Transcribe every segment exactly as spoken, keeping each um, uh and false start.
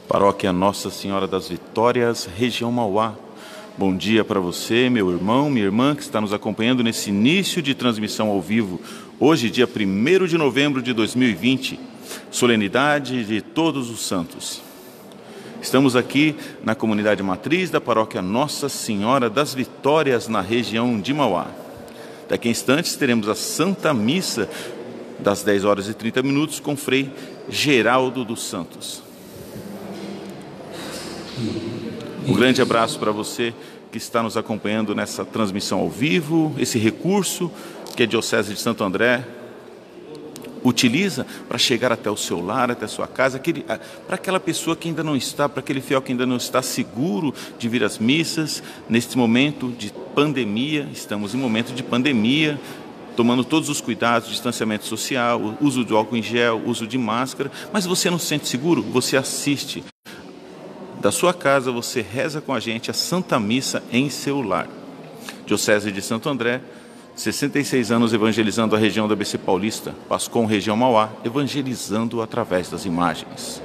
Paróquia Nossa Senhora das Vitórias, região Mauá. Bom dia para você, meu irmão, minha irmã, que está nos acompanhando nesse início de transmissão ao vivo. Hoje, dia primeiro de novembro de dois mil e vinte, solenidade de Todos os Santos. Estamos aqui na comunidade matriz da Paróquia Nossa Senhora das Vitórias, na região de Mauá. Daqui a instantes teremos a Santa Missa das dez horas e trinta minutos com Frei Geraldo dos Santos. Um grande abraço para você que está nos acompanhando nessa transmissão ao vivo, esse recurso que a Diocese de Santo André utiliza para chegar até o seu lar, até a sua casa, para aquela pessoa que ainda não está, para aquele fiel que ainda não está seguro de vir às missas, neste momento de pandemia. Estamos em momento de pandemia, tomando todos os cuidados, distanciamento social, uso de álcool em gel, uso de máscara, mas você não se sente seguro? Você assiste. Da sua casa, você reza com a gente a Santa Missa em seu lar. Diocese de Santo André, sessenta e seis anos evangelizando a região da A B C Paulista, Pascom, região Mauá, evangelizando através das imagens.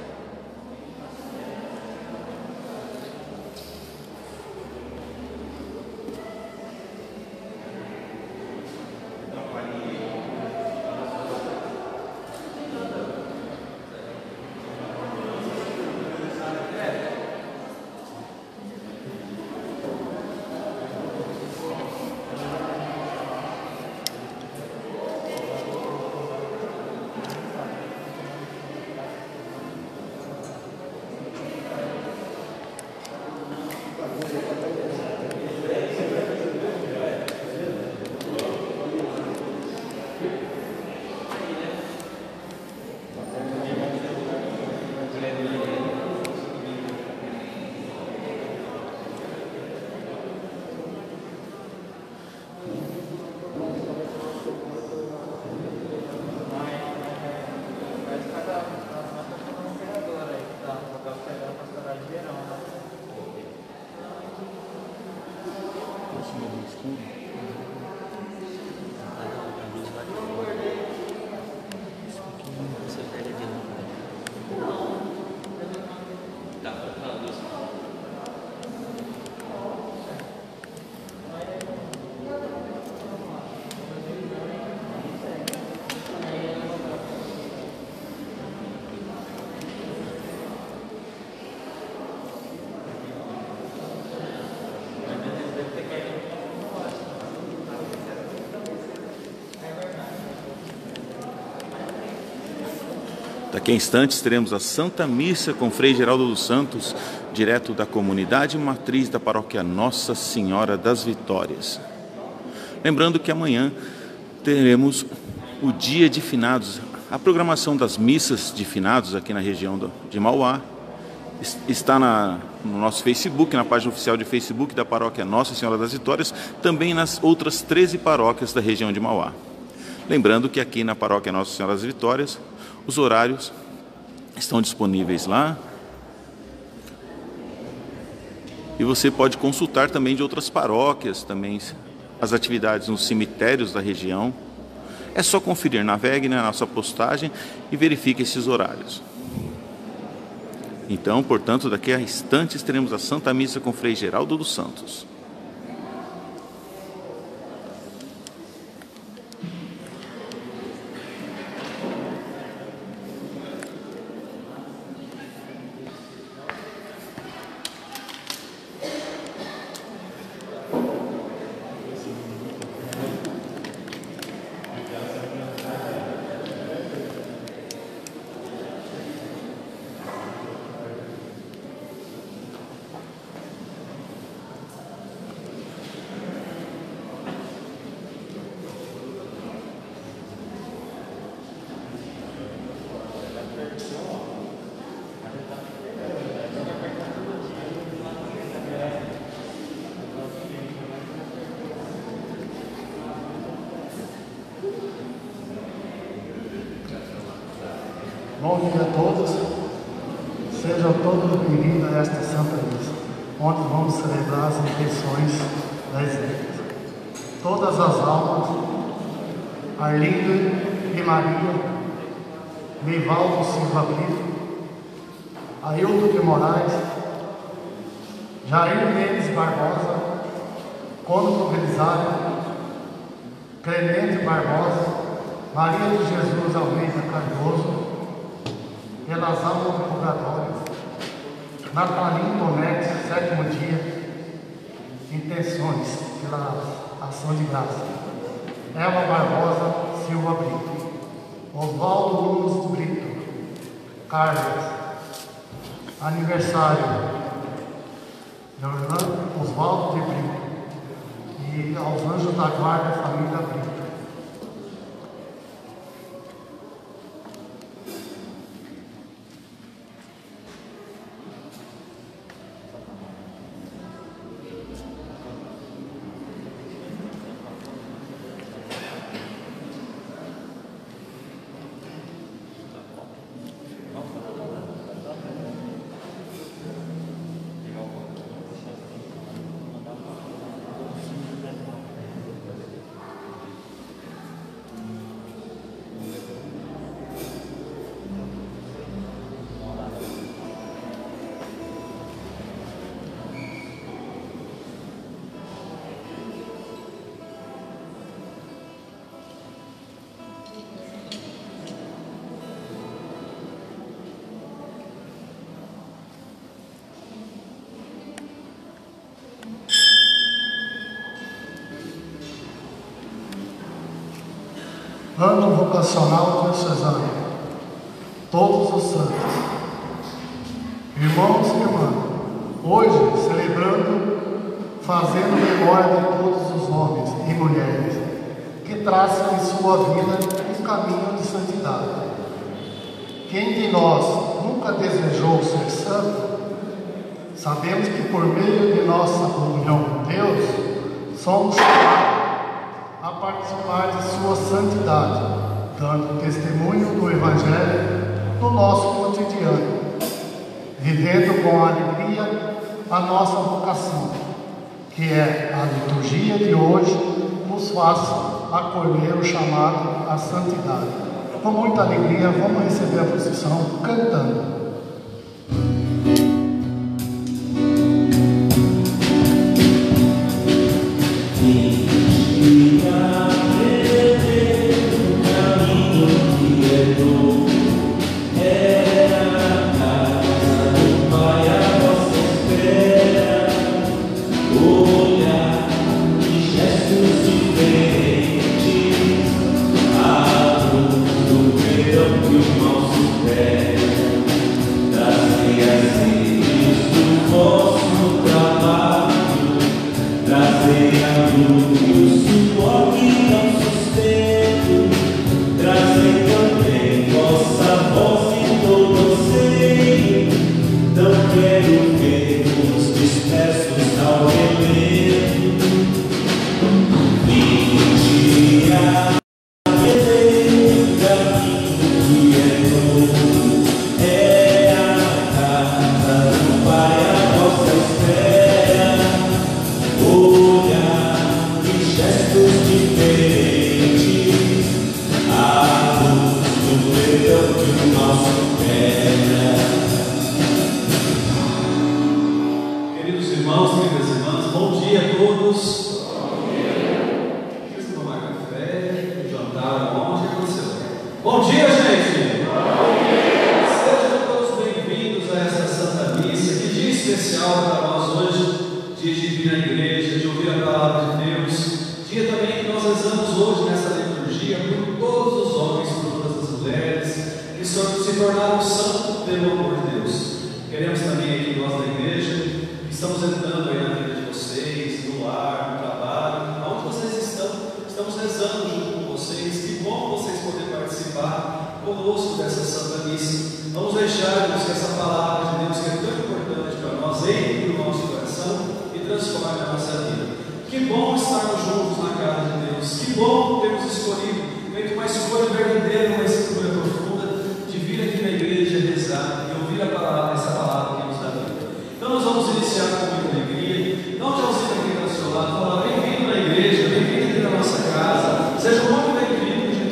Daqui a instantes teremos a Santa Missa com Frei Geraldo dos Santos, direto da comunidade matriz da Paróquia Nossa Senhora das Vitórias. Lembrando que amanhã teremos o dia de finados. A programação das missas de finados aqui na região de Mauá está na, no nosso Facebook, na página oficial de Facebook da Paróquia Nossa Senhora das Vitórias, também nas outras treze paróquias da região de Mauá. Lembrando que aqui na Paróquia Nossa Senhora das Vitórias, os horários estão disponíveis lá e você pode consultar também de outras paróquias, também as atividades nos cemitérios da região. É só conferir, navegue na nossa postagem e verifique esses horários. Então, portanto, daqui a instantes teremos a Santa Missa com Frei Geraldo dos Santos. Bom dia a todos, sejam todos bem-vindos a esta Santa Missa, onde vamos celebrar as intenções das igrejas. Todas as almas, Arlindo de Maria, Meivaldo Silva Brito, Ailton de Moraes, Jair Mendes Barbosa, Cônigo Belisário, Clemente Barbosa, Maria de Jesus Almeida Cardoso, pelas almas do purgatório, Natalim Tonetti, sétimo dia, intenções pela ação de graça, Eva Barbosa Silva Brito, Oswaldo Nunes Brito, Carlos, aniversário de Oswaldo de Brito e aos anjos da guarda, família Brito. Ano vocacional diocesano, todos os santos. Irmãos e irmãs, hoje celebrando, fazendo memória de todos os homens e mulheres que traçam em sua vida um caminho de santidade. Quem de nós nunca desejou ser santo, sabemos que por meio de nossa comunhão com Deus, somos chamados a participar de sua santidade, dando testemunho do Evangelho no nosso cotidiano, vivendo com alegria a nossa vocação, que é a liturgia de hoje, nos faça acolher o chamado à santidade. Com muita alegria, vamos receber a procissão cantando.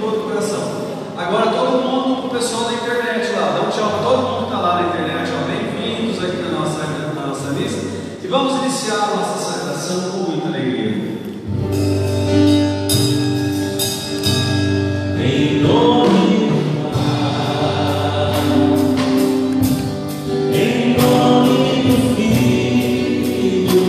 Agora todo mundo, o pessoal da internet lá, dá um tchau para todo mundo que está lá na internet, ó, bem vamos iniciar a nossa celebração com muita alegria. Em nome do Pai, em nome do Filho,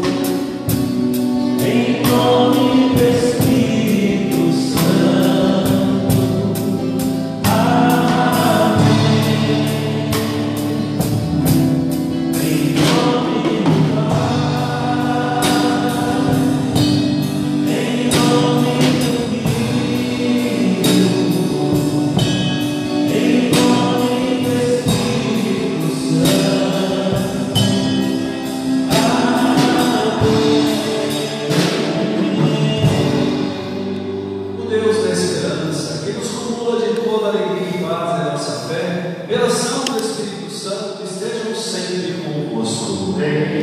em nome do Espírito Santo. Amém. Em nome do Pai, em nome do Filho, em nome do Espírito Santo. O Deus da esperança, que nos cumula de toda alegria e paz da nossa fé, pela ação do Espírito Santo, estejam sempre convosco.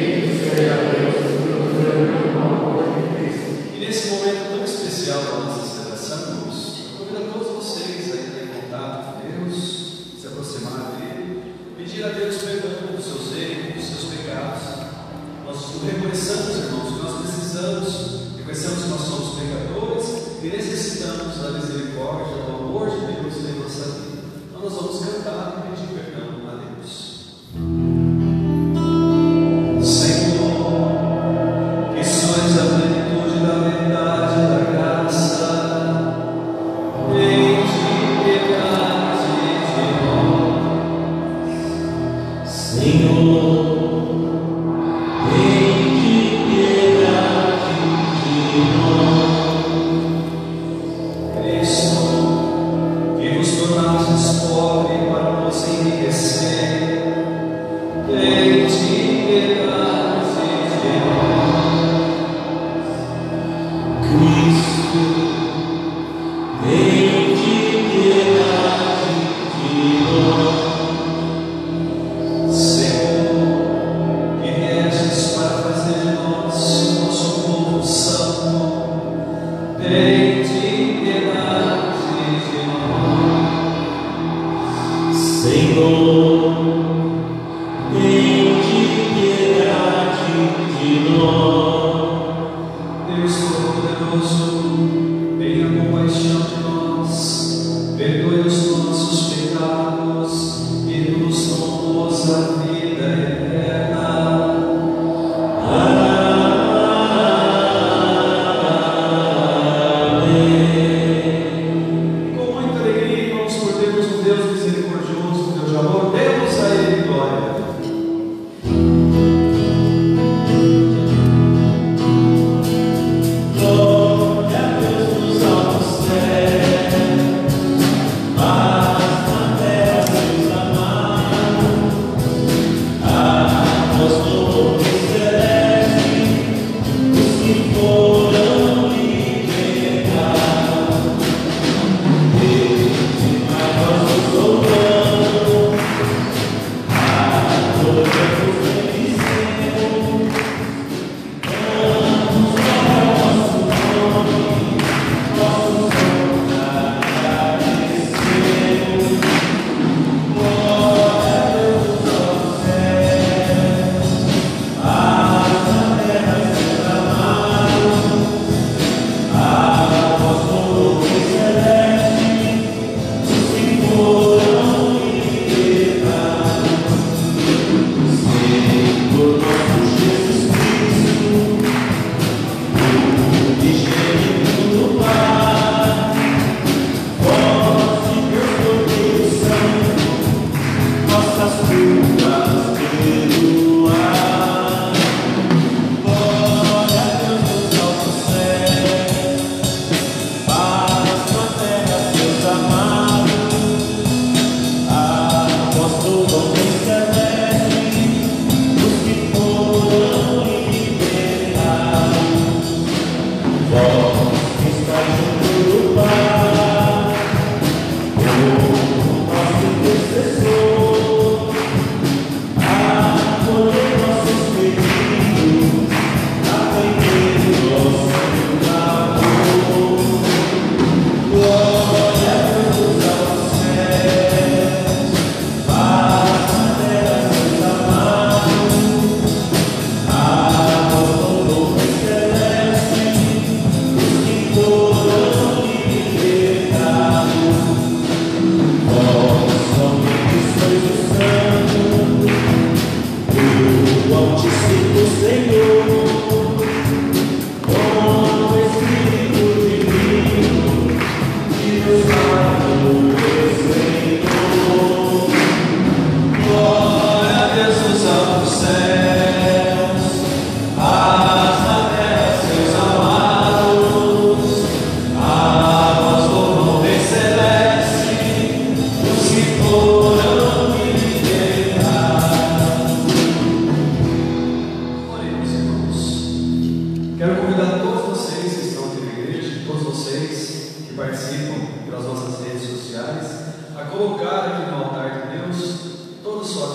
E nesse momento tão especial da nossa celebração, irmãos, eu convido a todos vocês a entrarem em contato com Deus, se aproximar dele, pedir a Deus perdão dos seus erros, dos seus pecados. Nós reconheçamos, irmãos, que nós precisamos, reconhecemos que nós somos pecadores e necessitamos da misericórdia, do amor de Deus em nossa vida. Então nós vamos cantar e pedir perdão a Deus. Senhor, que sois a plenitude da verdade e da graça, tende piedade de nós. Senhor, tende piedade de nós. Cristo, que vos tornastes pobre para nos enriquecer, tende piedade de nós. Cristo, tende piedade de nós. Senhor,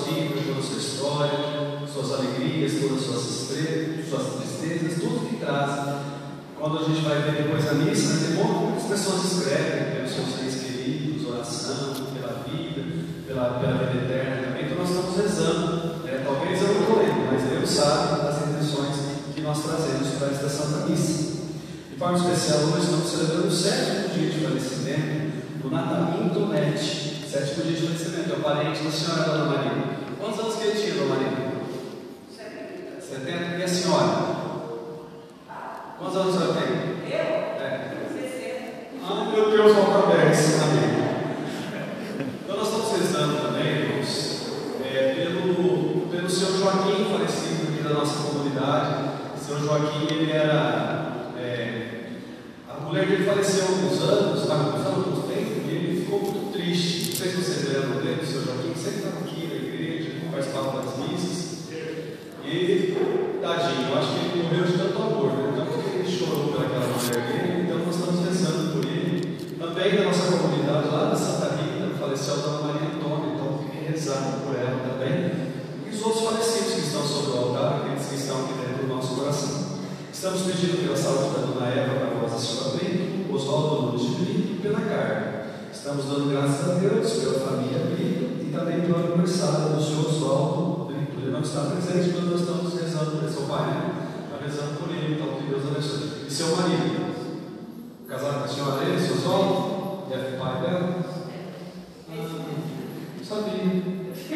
sua vida, toda a sua história, suas alegrias, todas as suas estrelas, suas tristezas, tudo que traz. Quando a gente vai ver depois a missa, né, tem muitas pessoas escrevem pelos seus seres queridos, oração, pela vida, pela, pela vida eterna também. Então nós estamos rezando. É, talvez eu não estou lendo, mas Deus sabe das intenções que nós trazemos para esta Santa Missa. De forma especial, hoje estamos celebrando o sétimo dia de falecimento do Natalino Tonetti. Sétimo dia de falecimento, é o parente da senhora Dona Maria. Quantos anos que ele tinha, Dona Maria? setenta. E a senhora? Quantos anos a senhora tem? Eu? É. sessenta. Ah, meu Deus, falta dez. Amém. Então nós estamos rezando também, irmãos, é, pelo, pelo seu Joaquim, falecido aqui da nossa comunidade. O seu Joaquim, ele era... É, a mulher dele faleceu há alguns anos, há alguns anos, alguns tempos, e ele ficou muito triste. Não sei se vocês lembram dele, o seu Joaquim, sempre estava aqui na igreja, participava das missas. E, tadinho, eu acho que ele morreu de tanto amor, né? Tanto que ele chorou pelaquela mulher dele, então nós estamos rezando por ele. Também da nossa comunidade lá da Santa Rita, faleceu a Dona Maria Antônia, então fiquem rezando por ela também. E os outros falecidos que estão sobre o altar, aqueles que estão aqui dentro do nosso coração. Estamos pedindo pela saúde da Dona Eva Barbosa Silva Brito, Oswaldo Nunes de Brito e pela Carla. Estamos dando graças a Deus pela família Brito e também pelo aniversário do senhor Oswaldo Brito. Ele não está presente, mas nós estamos rezando por ele, seu pai, né? Está rezando por ele, então que Deus abençoe. E seu marido? Casado com a senhora ele, seu Oswaldo? E é pai dela? Ah, não sabia.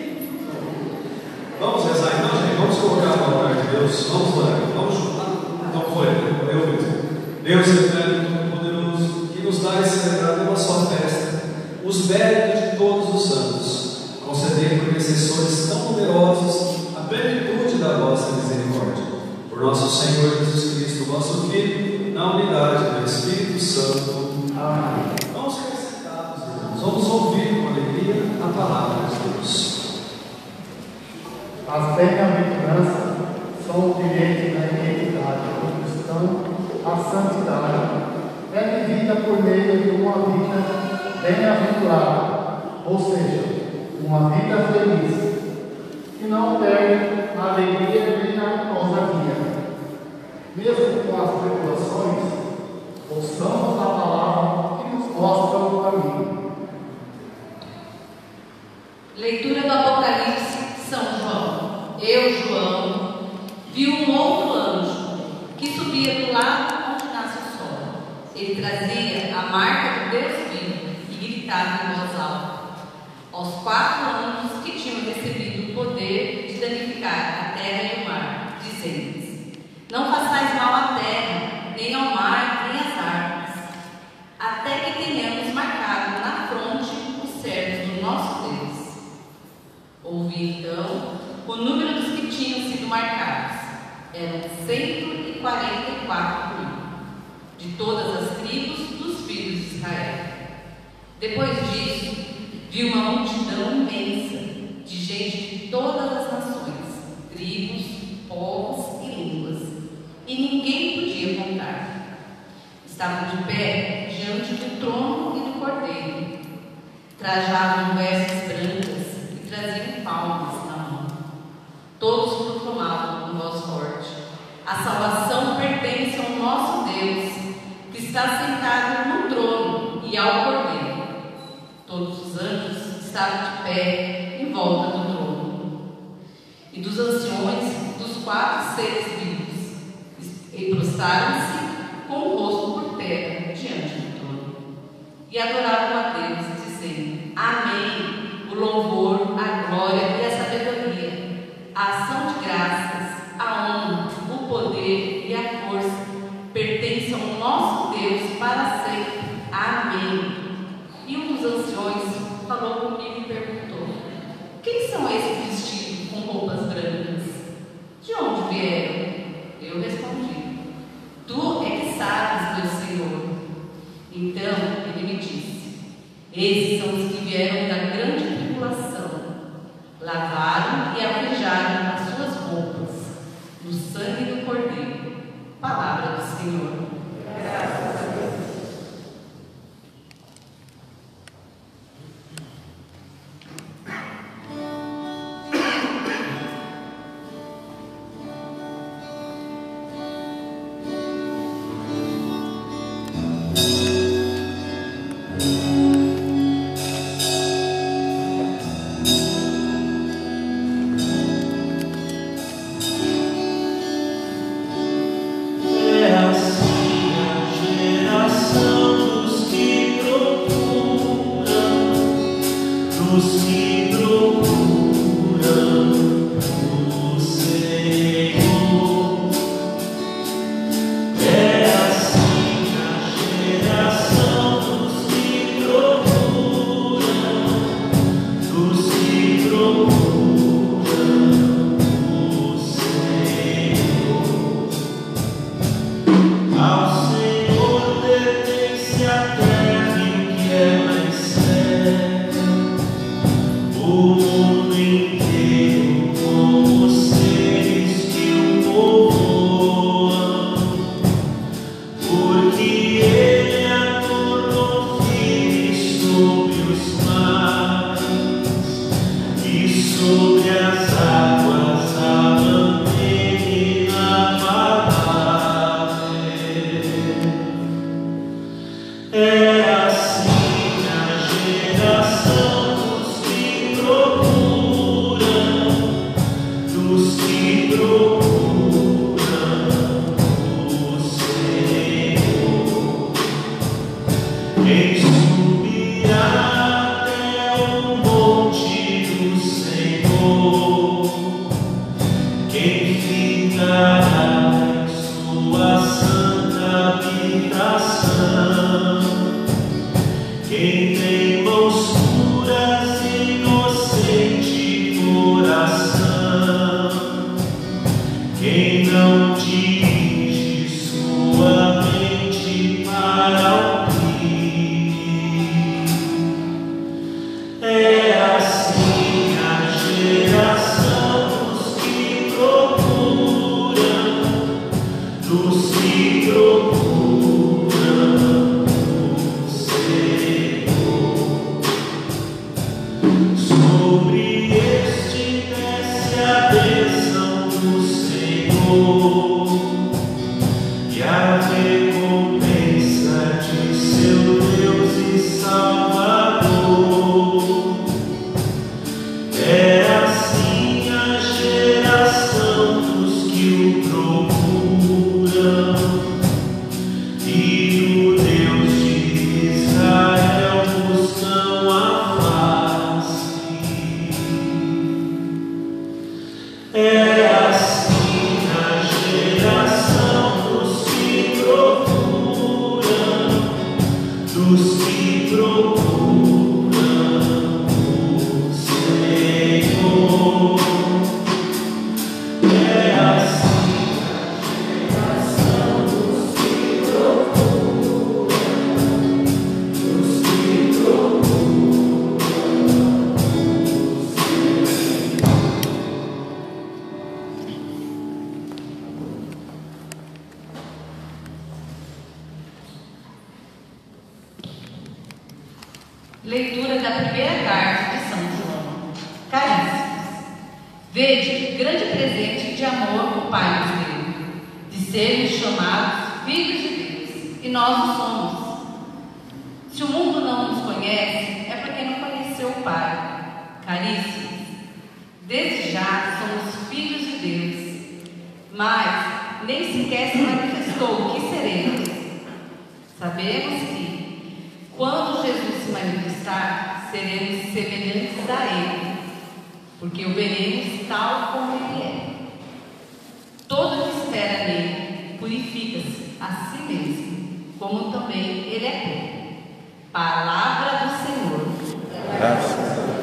Vamos rezar então, gente? Vamos colocar no altar de Deus. Vamos orar. Vamos juntar. Então foi, eu mesmo. Deus eterno, poderoso, que nos dá e celebrar numa só festa os méritos de todos os santos, conceder por intercessores tão numerosos a plenitude da vossa misericórdia. Por nosso Senhor Jesus Cristo, vosso Filho, na unidade do Espírito Santo. Amém. Vamos ficar sentados, irmãos. Vamos ouvir com alegria a palavra de Deus. As bem-aventuranças são o direito da identidade do cristão, a santidade é vivida por meio de uma vida bem-aventurada, ou seja, uma vida feliz, que não perde a alegria nem a ousadia. Mesmo com as tribulações, ouçamos a palavra que nos mostra o caminho. Leitura do Apocalipse, São João. Eu, João, vi um outro anjo que subia do lado onde nasce o sol. Ele trazia a marca do Deus vivo e gritava em voz alta aos quatro anjos que tinham recebido o poder de danificar a terra e o mar, dizendo-lhes: não façais mal à terra, nem ao mar, nem às árvores, até que tenhamos marcado na fronte os servos do nosso Deus. Ouvi então o número dos que tinham sido marcados. Eram cento e quarenta e quatro mil, de todas as tribos dos filhos de Israel. Depois disso, vi uma multidão imensa de gente de todas as nações, tribos, povos e línguas, e ninguém podia contar. Estavam de pé diante do trono e do cordeiro, trajavam vestes brancas e traziam palmas na mão. Todos proclamavam com voz forte: a salvação pertence ao nosso Deus, que está sentado no trono e ao cordeiro. Todos os anjos estavam de pé em volta do trono, e dos anciões, dos quatro seres vivos, e prostraram-se com o rosto por terra diante do trono, e adoravam a Deus, dizendo: amém. O louvor, a glória e a sabedoria, a ação de graças, a honra, o poder e a força pertencem ao nosso Deus para sempre. Amém. E um dos anciões falou comigo e perguntou: quem são esses vestidos com roupas brancas? De onde vieram? Eu respondi: tu é que sabes, meu Senhor. Então ele me disse: esses são os que vieram da grande tribulação, lavaram e alvejaram as suas roupas no sangue do Cordeiro. Palavra do Senhor. Graças a Deus. Leitura da primeira carta de São João. Caríssimos, vede que grande presente de amor o Pai nos deu, de sermos chamados filhos de Deus, e nós o somos. Se o mundo não nos conhece, é porque não conheceu o Pai. Caríssimos, desde já somos filhos de Deus, mas nem sequer se manifestou o que seremos. Sabemos que, quando Jesus se manifestar, seremos semelhantes a Ele, porque o veremos tal como Ele é. Todo que espera nele purifica-se a si mesmo, como também Ele é puro. Palavra do Senhor. Graças a Deus.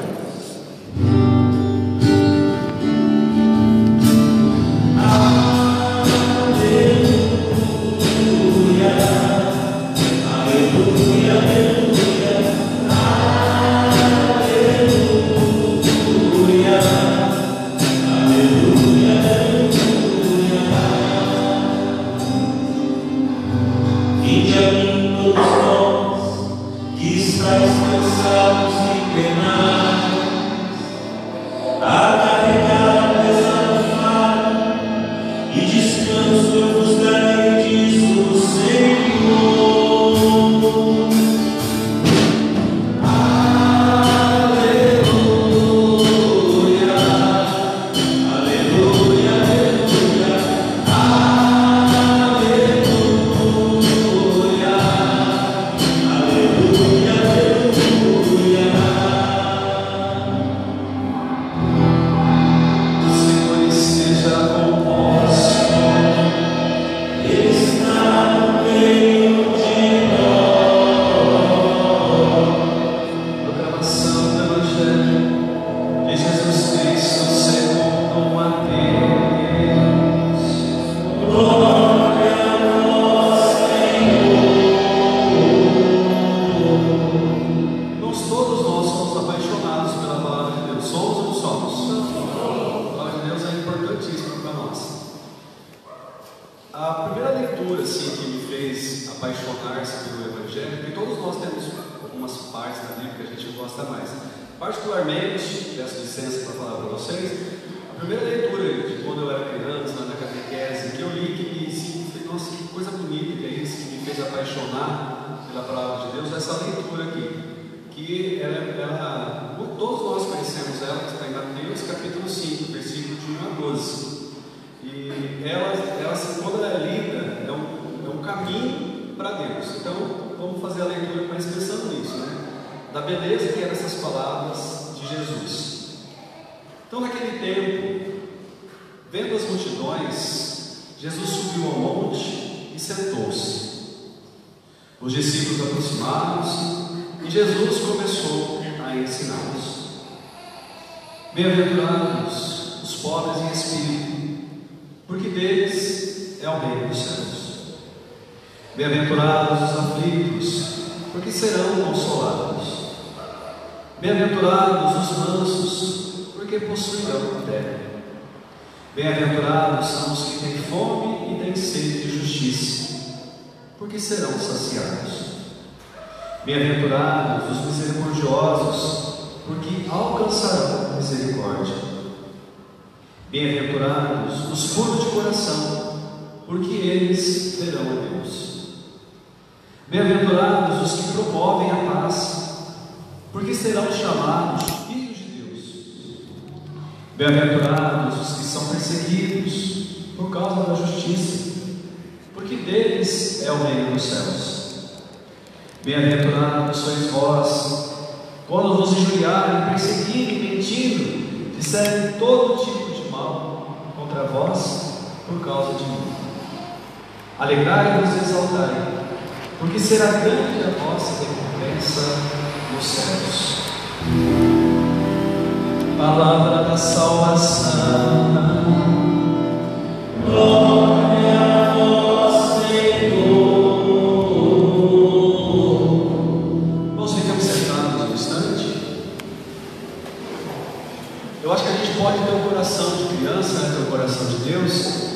particularmente, peço licença para falar para vocês, a primeira leitura de quando eu era criança, na catequese, que eu li, que me assim, falei, nossa, que coisa bonita que é isso, que me fez apaixonar pela palavra de Deus, essa leitura aqui, que ela, ela todos nós conhecemos ela, que está em Mateus capítulo cinco, versículo de um a doze. E ela, ela assim, quando ela é lida, é um, é um caminho para Deus. Então, vamos fazer a leitura mais pensando nisso, né? Da beleza que eram essas palavras de Jesus. Então, naquele tempo, vendo as multidões, Jesus subiu ao monte e sentou-se. Os discípulos aproximaram-se e Jesus começou a ensiná-los. Bem-aventurados os pobres em espírito, porque deles é o reino dos céus. Bem-aventurados os aflitos, porque serão consolados. Bem-aventurados os mansos, porque possuirão a terra. Bem-aventurados são os que têm fome e têm sede de justiça, porque serão saciados. Bem-aventurados os misericordiosos, porque alcançarão misericórdia. Bem-aventurados os puros de coração, porque eles verão a Deus. Bem-aventurados os que promovem a paz, porque serão chamados filhos de Deus. Bem-aventurados os que são perseguidos por causa da justiça, porque deles é o reino dos céus. Bem-aventurados sois vós, quando vos injuriarem, perseguirem, mentindo, disserem todo tipo de mal contra vós por causa de mim. Alegrai-vos e exaltai, porque será grande a vossa recompensa nos céus. Palavra da salvação. Glória a vós, Senhor. Nós ficamos sentados um instante. Eu acho que a gente pode ter um coração de criança, né, ter um coração de Deus.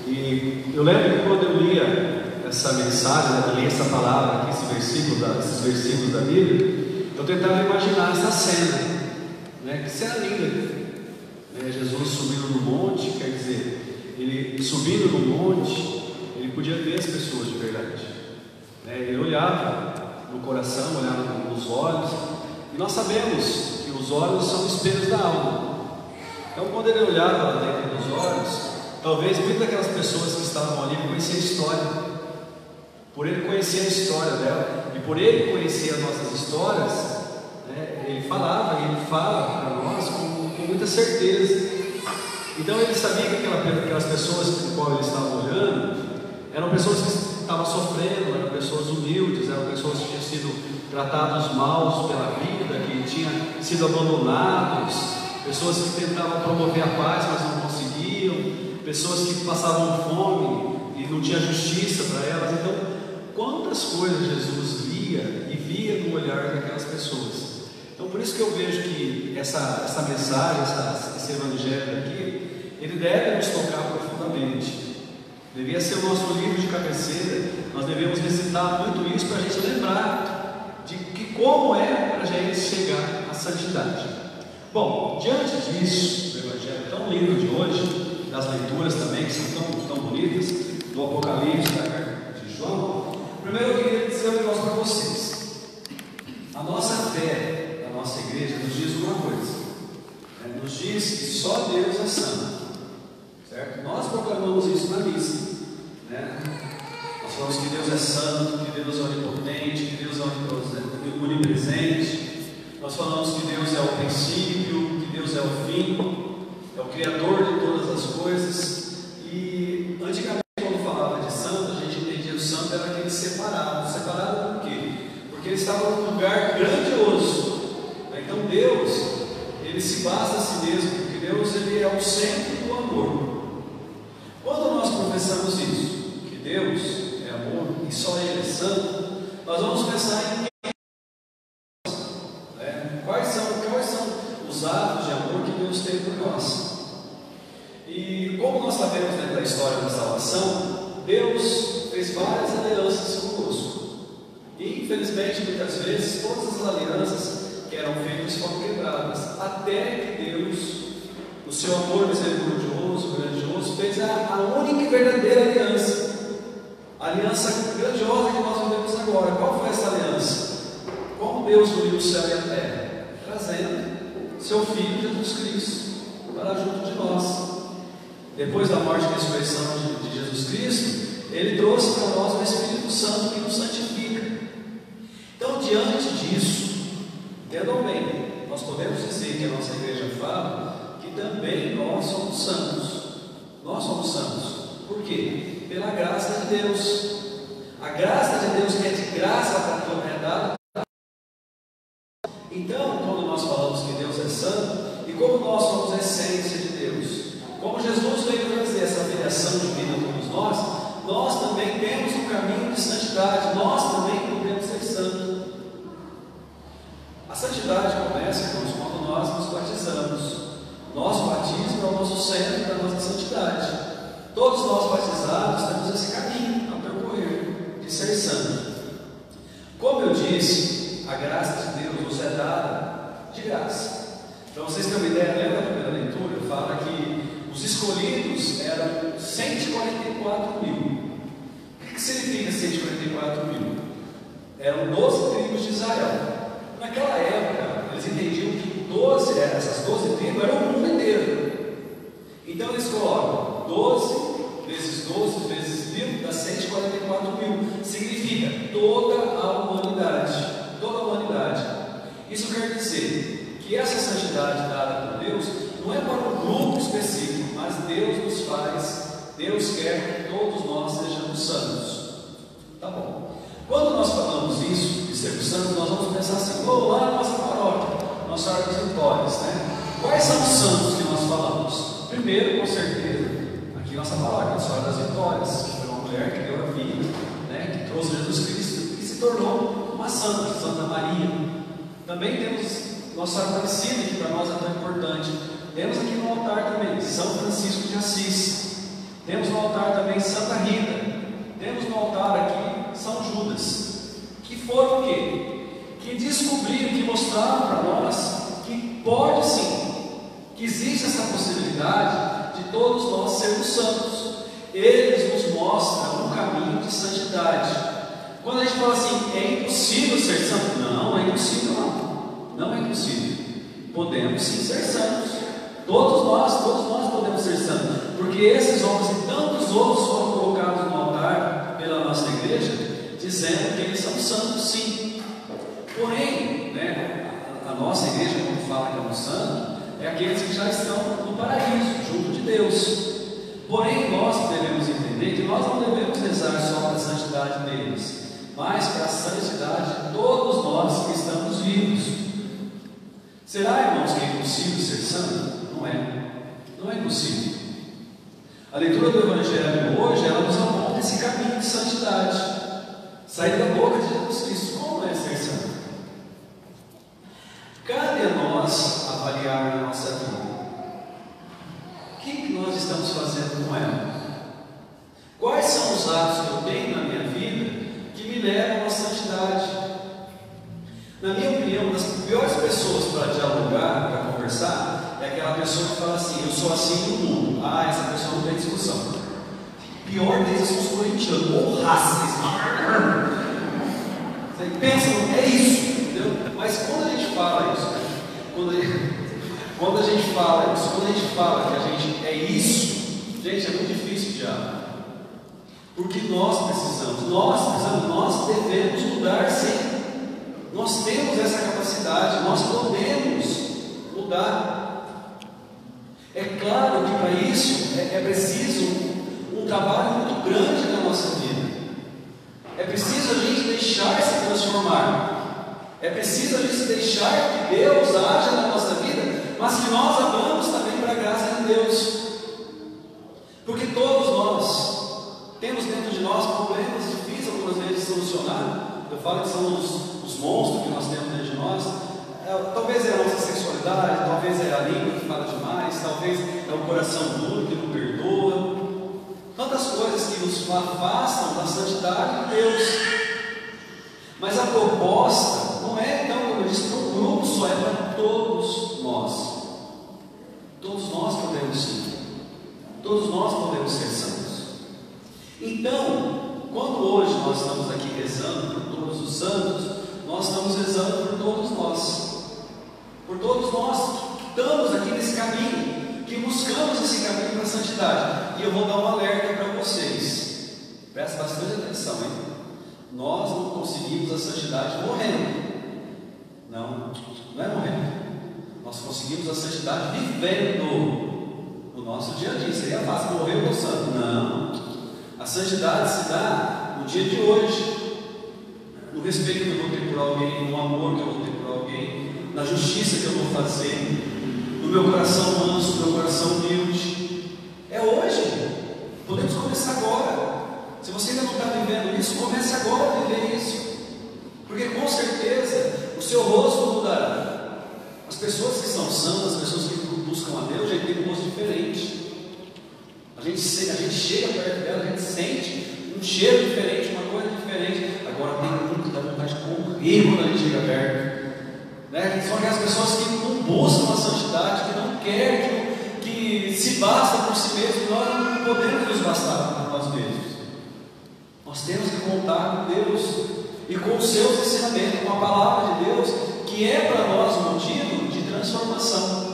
E eu lembro que quando eu lia essa mensagem, eu li essa palavra aqui, esse versículo da, esses versículos da Bíblia, eu tentava imaginar essa cena, né? Que cena linda, né? Jesus subindo no monte, quer dizer, ele subindo no monte, ele podia ver as pessoas de verdade, né? Ele olhava no coração, olhava nos olhos, e nós sabemos que os olhos são espelhos da alma. Então, quando ele olhava dentro dos olhos, talvez muitas daquelas pessoas que estavam ali conheciam a história. Por ele conhecer a história dela, e por ele conhecer as nossas histórias, né, ele falava, e ele fala para nós com, com muita certeza. Então ele sabia que aquela, aquelas pessoas com qual ele estava olhando eram pessoas que estavam sofrendo, eram pessoas humildes, eram pessoas que tinham sido tratados mal pela vida, que tinham sido abandonados, pessoas que tentavam promover a paz, mas não conseguiam, pessoas que passavam fome e não tinha justiça para elas. Então, quantas coisas Jesus via e via no olhar daquelas pessoas. Então, por isso que eu vejo que essa, essa mensagem, essa, esse evangelho aqui, ele deve nos tocar profundamente. Devia ser o nosso livro de cabeceira. Nós devemos visitar muito isso para a gente lembrar de que como é para a gente chegar à santidade. Bom, diante disso, do evangelho tão lindo de hoje, das leituras também, que são tão, tão bonitas, do Apocalipse, da carta de João, primeiro eu queria dizer um negócio para vocês. A nossa fé, a nossa igreja, nos diz uma coisa, né? Nos diz que só Deus é santo, certo? Nós proclamamos isso na missa, né? Nós falamos que Deus é santo, que Deus é onipotente, que Deus é onipresente. Nós falamos que Deus é o princípio, que Deus é o fim, é o Criador de todas as coisas. E antigamente, quando falava de santo, a gente entendia o santo era aquele separado. Separado por quê? Porque ele estava num lugar grandioso. Então Deus, ele se basta a si mesmo, porque Deus, ele é o centro do amor. Quando nós professamos isso, que Deus é amor e só Ele é santo, nós vamos pensar em Quais são, quais são os atos de amor que Deus tem por nós? E como nós sabemos dentro da história da salvação, Deus fez várias alianças conosco. E infelizmente, muitas vezes, todas as alianças que eram feitas foram quebradas, até que Deus, o seu amor misericordioso, grandioso, fez a, a única e verdadeira aliança, a aliança grandiosa que nós vivemos agora. Qual foi essa aliança? Como Deus uniu o céu e a terra? Trazendo seu Filho Jesus Cristo para junto de nós. Depois da morte e ressurreição de, de Jesus Cristo, Ele trouxe para nós o Espírito Santo que nos santifica. Então, diante disso, entendam bem, nós podemos dizer que a nossa igreja fala que também nós somos santos. Nós somos santos. Por quê? Pela graça de Deus. A graça de Deus, que é de graça para toda é dada. Então, quando nós falamos que Deus é santo, e como nós somos a essência de Deus, como Jesus veio trazer essa filiação divina a todos nós, nós também temos um caminho de santidade, nós também podemos ser santos. A santidade começa, irmãos, quando nós nos batizamos. Nosso batismo é o nosso centro da nossa santidade. Todos nós batizados temos esse caminho a percorrer de ser santo. Como eu disse, a graça de Deus nos é dada de graça. Para vocês terem uma ideia, lembra da primeira leitura? Fala que os escolhidos eram cento e quarenta e quatro mil. O que significa cento e quarenta e quatro mil? Eram doze tribos de Israel. Naquela época, eles entendiam que doze, essas doze tribos eram o mundo inteiro. Então eles colocam doze vezes doze vezes mil, dá cento e quarenta e quatro mil. Significa toda a humanidade. Toda a humanidade. Isso quer dizer que essa santidade dada por Deus não é para um grupo específico, mas Deus nos faz, Deus quer que todos nós sejamos santos. Tá bom. Quando nós falamos isso, de sermos santos, nós vamos pensar assim: oh, lá na nossa paróquia, Nossa Senhora das Vitórias, né? Quais são os santos que nós falamos? Primeiro, com certeza, aqui nossa paróquia, Nossa Senhora das Vitórias, que foi uma mulher que deu a vida, né? Que trouxe Jesus Cristo e se tornou uma santa, Santa Maria. Também temos Nossa Senhora Aparecida, que para nós é tão importante. Temos aqui no altar também São Francisco de Assis. Temos no altar também Santa Rita. Temos no altar aqui São Judas, que foram o quê? Que descobriram, que mostraram para nós que pode sim, que existe essa possibilidade de todos nós sermos santos. Eles nos mostram um caminho de santidade. Quando a gente fala assim, é impossível ser santo, não, é impossível não, não é impossível. Podemos sim ser santos. Todos nós, todos nós podemos ser santos, porque esses homens e tantos outros foram colocados no altar pela nossa igreja, dizendo que eles são santos sim. Porém, né, a, a nossa igreja, quando fala que é um santo, é aqueles que já estão no paraíso, junto de Deus. Porém, nós devemos entender que nós não devemos rezar só para a santidade deles, mas para a santidade de todos nós que estamos vivos. Será, irmãos, que é impossível ser santo? Não é. Não é impossível. A leitura do Evangelho hoje, ela nos aponta esse caminho de santidade. Sair da boca de Jesus Cristo. Como é ser santo? Cabe a nós avaliar a nossa vida. O que, que nós estamos fazendo com ela? Quais são os atos que eu tenho na minha vida que me levam à santidade? Na minha opinião, uma das piores pessoas para dialogar, para conversar, é aquela pessoa que fala assim: eu sou assim no mundo. Ah, essa pessoa não tem discussão. Pior deles é os corintianos, ou raças. Você pensa, é isso, entendeu? Mas quando a gente fala isso, quando a gente, quando a gente fala isso, quando a gente fala que a gente é isso, gente, é muito difícil dialogar. Porque nós precisamos, nós precisamos, nós devemos mudar sim. Nós temos essa capacidade, nós podemos mudar. É claro que para isso é, é preciso um, um trabalho muito grande na nossa vida. É preciso a gente deixar se transformar. É preciso a gente deixar que Deus haja na nossa vida, mas que nós abramos também para a graça de Deus. Porque todos nós temos dentro de nós problemas difíceis algumas vezes de solucionar. Eu falo que são os, os monstros que nós temos dentro de nós. É, talvez é a nossa sexualidade, talvez é a língua que fala demais, talvez é o coração duro que não perdoa. Tantas coisas que nos afastam da santidade de Deus. Mas a proposta não é então, como eu disse para um grupo só, é para todos nós. Todos nós podemos sim. Todos nós podemos ser santos. Então, quando hoje nós estamos aqui rezando por todos os santos, nós estamos rezando por todos nós. Por todos nós que estamos aqui nesse caminho, que buscamos esse caminho para a santidade. E eu vou dar um alerta para vocês. Presta bastante atenção, hein? Nós não conseguimos a santidade morrendo. Não, não é morrendo. Nós conseguimos a santidade vivendo o nosso dia a dia. Seria fácil morrer ou santo? Não. A santidade se dá no dia de hoje, no respeito que eu vou ter por alguém, no amor que eu vou ter por alguém, na justiça que eu vou fazer, no meu coração manso, no meu coração humilde. É hoje. Podemos começar agora. Se você ainda não está vivendo isso, comece agora a viver isso, porque com certeza o seu rosto mudará. As pessoas que são santas, as pessoas que buscam a Deus, já tem um rosto diferente. A gente, a gente chega perto dela, a gente sente um cheiro diferente, uma coisa diferente. Agora tem muito que dá vontade de correr quando a gente chega perto, né? São aquelas pessoas que não buscam a santidade, que não querem, que, que se bastam por si mesmos. Nós não podemos nos bastar por nós mesmos. Nós temos que contar com Deus e com os seus ensinamentos, com a palavra de Deus, que é para nós um motivo de transformação.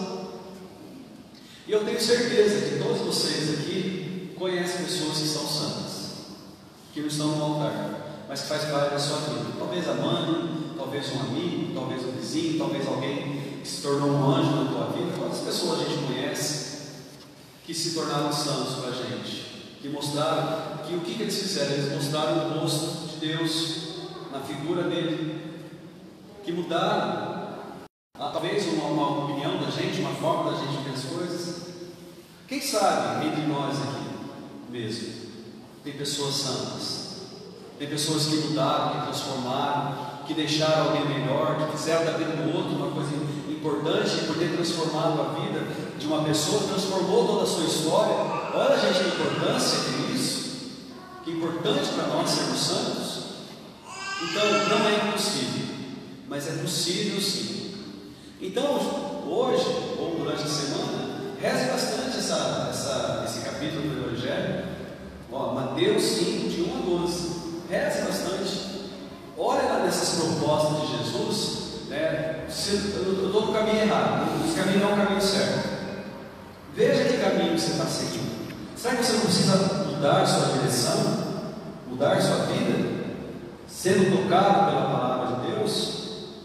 E eu tenho certeza que todos vocês aqui conhecem pessoas que são santas, que não estão no altar, mas que fazem parte da sua vida. Talvez a mãe, talvez um amigo, talvez um vizinho, talvez alguém que se tornou um anjo na tua vida. Quantas pessoas a gente conhece que se tornaram santos para a gente, que mostraram que o que, que eles fizeram? Eles mostraram o rosto de Deus na figura dele, que mudaram ah, talvez uma, uma opinião da gente, uma forma da gente ver as coisas. Quem sabe entre nós aqui mesmo tem pessoas santas, tem pessoas que mudaram, que transformaram, que deixaram alguém melhor, que fizeram da vida do outro uma coisa importante, e por ter transformado a vida de uma pessoa, transformou toda a sua história. Olha, gente, a importância que isso, que é importante para nós sermos santos. Então, não é impossível, mas é possível sim. Então, hoje, ou durante a semana, reze bastante essa, essa, esse capítulo do Evangelho. Ó, Mateus cinco, de um a doze. Reze bastante. Olha lá nessas propostas de Jesus, né? Se eu estou no caminho errado, esse caminho não é o caminho certo. Veja que caminho você está seguindo. Será que você não precisa mudar sua direção? Mudar sua vida? Sendo tocado pela palavra de Deus?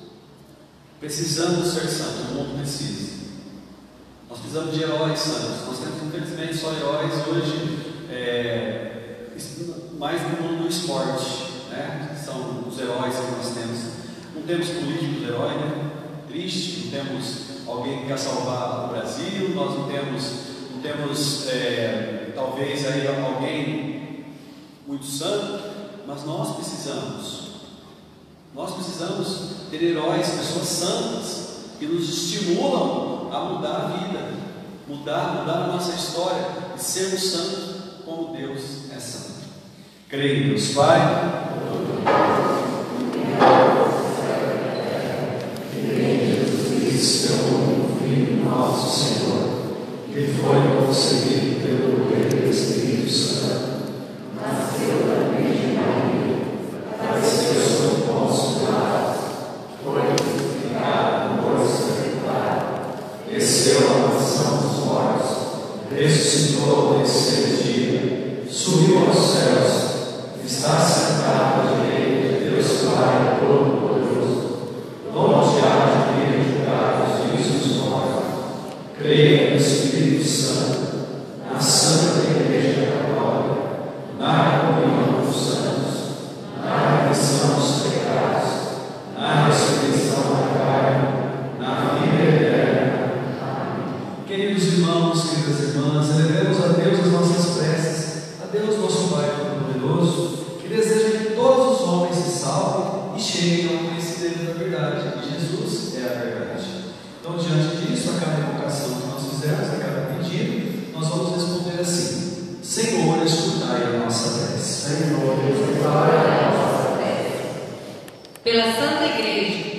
Precisamos ser santos, o mundo precisa. Nós precisamos de heróis santos. Nós temos infelizmente só heróis hoje, é, mais no mundo do esporte, né? São os heróis que nós temos. Não temos políticos heróis, né? Triste. Não temos alguém que quer salvar o Brasil. Nós não temos, não temos é, talvez aí alguém muito santo, mas nós precisamos. Nós precisamos ter heróis, pessoas santas, que nos estimulam a mudar a vida, mudar, mudar a nossa história e sermos santos como Deus é santo. Creio em Deus Pai, creio em Jesus Cristo, seu único Filho, nosso Senhor, que foi concebido pelo poder do Espírito Santo, nasceu da Virgem Maria, padeceu sob Pôncio Pilatos, foi crucificado, morto e sepultado, desceu à mansão dos mortos, ressuscitou ao terceiro dia, subiu aos céus, está sentado à direita de Deus Pai Todo-Poderoso, onde há de vir julgar os vivos e os mortos. Creio no Espírito Santo, na Santa Igreja Católica, na comunhão dos santos, na remissão dos pecados, na ressurreição da carne, na vida eterna. Amém. Queridos irmãos, queridas irmãs, elevemos a Deus as nossas preces, a Deus nosso Pai Todo-Poderoso, que deseja que todos os homens se salvem e cheguem ao conhecimento da verdade, que Jesus é a verdade. Então, diante disso, a cada invocação que nós fizermos, a cada pedido, nós vamos responder assim: Senhor, escutai a nossa prece. Senhor, escutai a nossa prece. Pela Santa Igreja,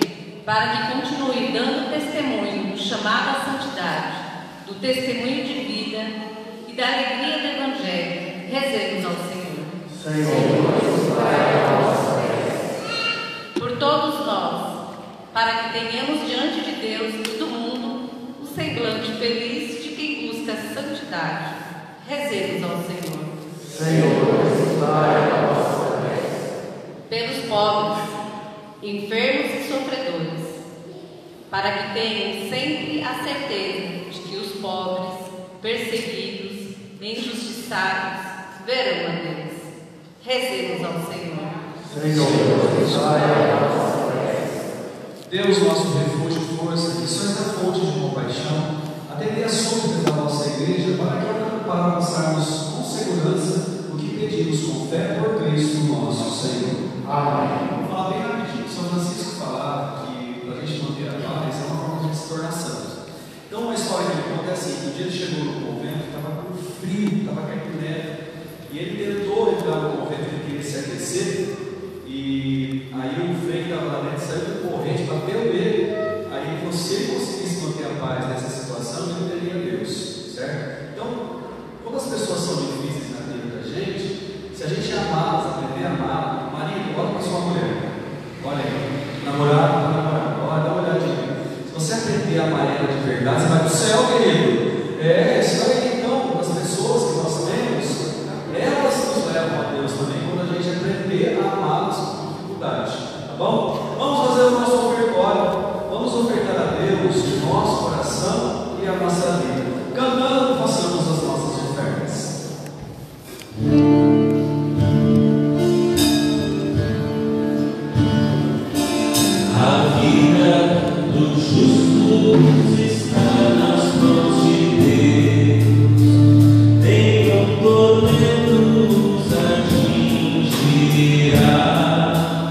para que continue dando testemunho do chamado à santidade, do testemunho de vida e da alegria do Evangelho. Rezemos ao Senhor. Senhor, Pai, a nossa fé. Por todos nós, para que tenhamos diante de Deus e do mundo o semblante feliz de quem busca a santidade. Rezemos ao Senhor. Senhor, Pai, a nossa fé. Pelos pobres, enfermos e sofredores, para que tenham sempre a certeza de que os pobres, perseguidos, injustiçados, verão a Deus. Rezemos ao Senhor. Senhor, Pai, a nossa fé. Deus, nosso refúgio e força, que sois a fonte de compaixão, atendei as súplicas da vossa igreja para que para alcançarmos com segurança o que pedimos com fé por Cristo nosso Senhor. Amém. Vou falar bem rapidinho. São Francisco falava que para a gente manter a paz é uma forma de se tornar santo. Então, uma história que ele conta é assim: um dia ele chegou no convento, estava com frio, estava caindo neve, e ele tentou entrar no convento, ele queria se aquecer, e aí o frei que estava lá dentro saiu de corrente, bateu nele. Aí, se ele conseguisse manter a paz nessa situação, ele teria Deus, certo? Então, quando as pessoas são difíceis na vida da gente, se a gente amá-las, aprender a amá-las, marido, olha para sua mulher, olha aí, namorado, tá namorado, olha, dá uma olhadinha. Se você aprender a amar ela de verdade, você vai para o céu, querido. É, isso aí. Então, as pessoas que nós temos, elas nos levam a Deus também, quando a gente aprender a amá-las com dificuldade, tá bom? Vamos fazer o nosso ofertório. Vamos ofertar a Deus o nosso coração e a nossa vida. Cantando, façamos as nossas ofertas. A vida dos justos está nas mãos de Deus. Tem o poder nos atingirá.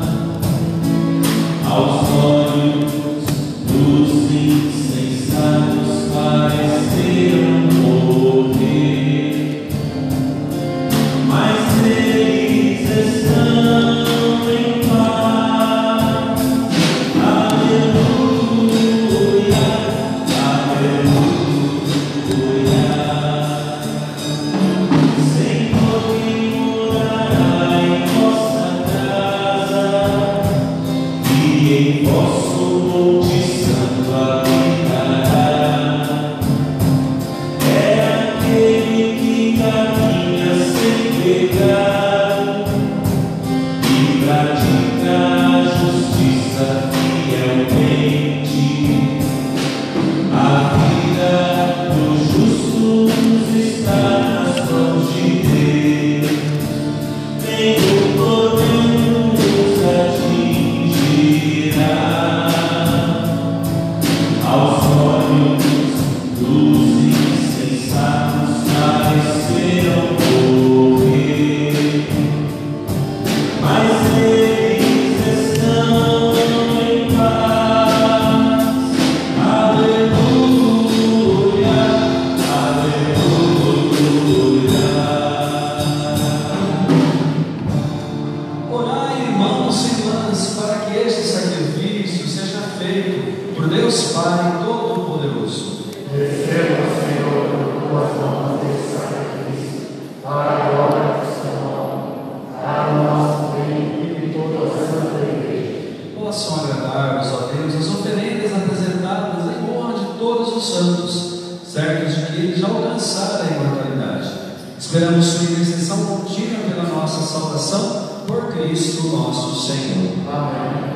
Aos olhos os insensatos pareceram morrer, mas eles estão em paz. Aleluia, aleluia. Senhor que morará em vossa casa e em vosso monte santo habitará. É aquele que caminha sem pecado e pratica a justiça fielmente. A vida dos justos está nas mãos de Deus. Tem o poder nos atingirá. Aos olhos dos insensatos pareceram morrer, mas eles estão em paz. Aleluia, aleluia. Orai, irmãos e irmãs, para que este sacrifício seja feito por Deus Pai Todo-Poderoso. Receba, Senhor, do coração desse sacrifício, para a glória do seu nome, para o nosso bem e de toda a santa igreja. Possam agradar-vos, ó Deus, as oferendas apresentadas em honra de todos os santos, certos de que eles já alcançaram a imortalidade. Esperamos sua intercessão contínua pela nossa salvação, por Cristo nosso Senhor. Amém.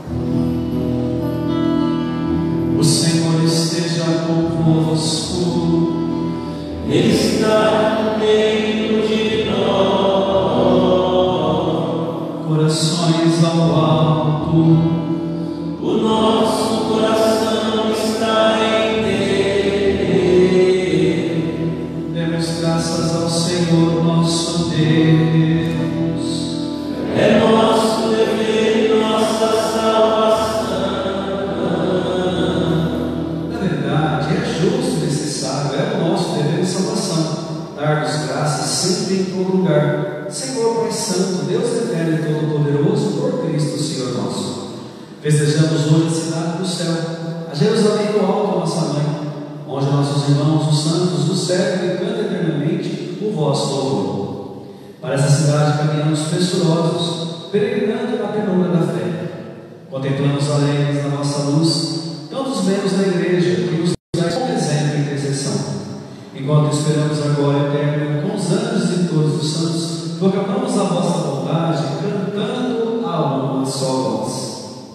O Senhor esteja convosco. Ele está no meio de nós. Corações ao alto. O nosso coração está em Deus. Demos graças ao Senhor nosso Deus. É nosso dever e nossa salvação. Na verdade, é justo e necessário, é o nosso dever de salvação, dar-vos graças sempre em todo lugar. Senhor Pai Santo, Deus eterno e todo-poderoso, por Cristo Senhor nosso. Festejamos hoje a cidade do céu, a Jerusalém do alto, nossa mãe, onde nossos irmãos, os santos, nos servem e cantam eternamente o vosso louvor. Para essa cidade caminhamos pressurosos, peregrinando na penumbra da fé. Contemplamos alegres na nossa luz tantos membros da igreja que nos traz como exemplo e intercessão. Enquanto esperamos agora o término com os anjos e todos os santos, proclamamos a vossa vontade, cantando a uma só voz.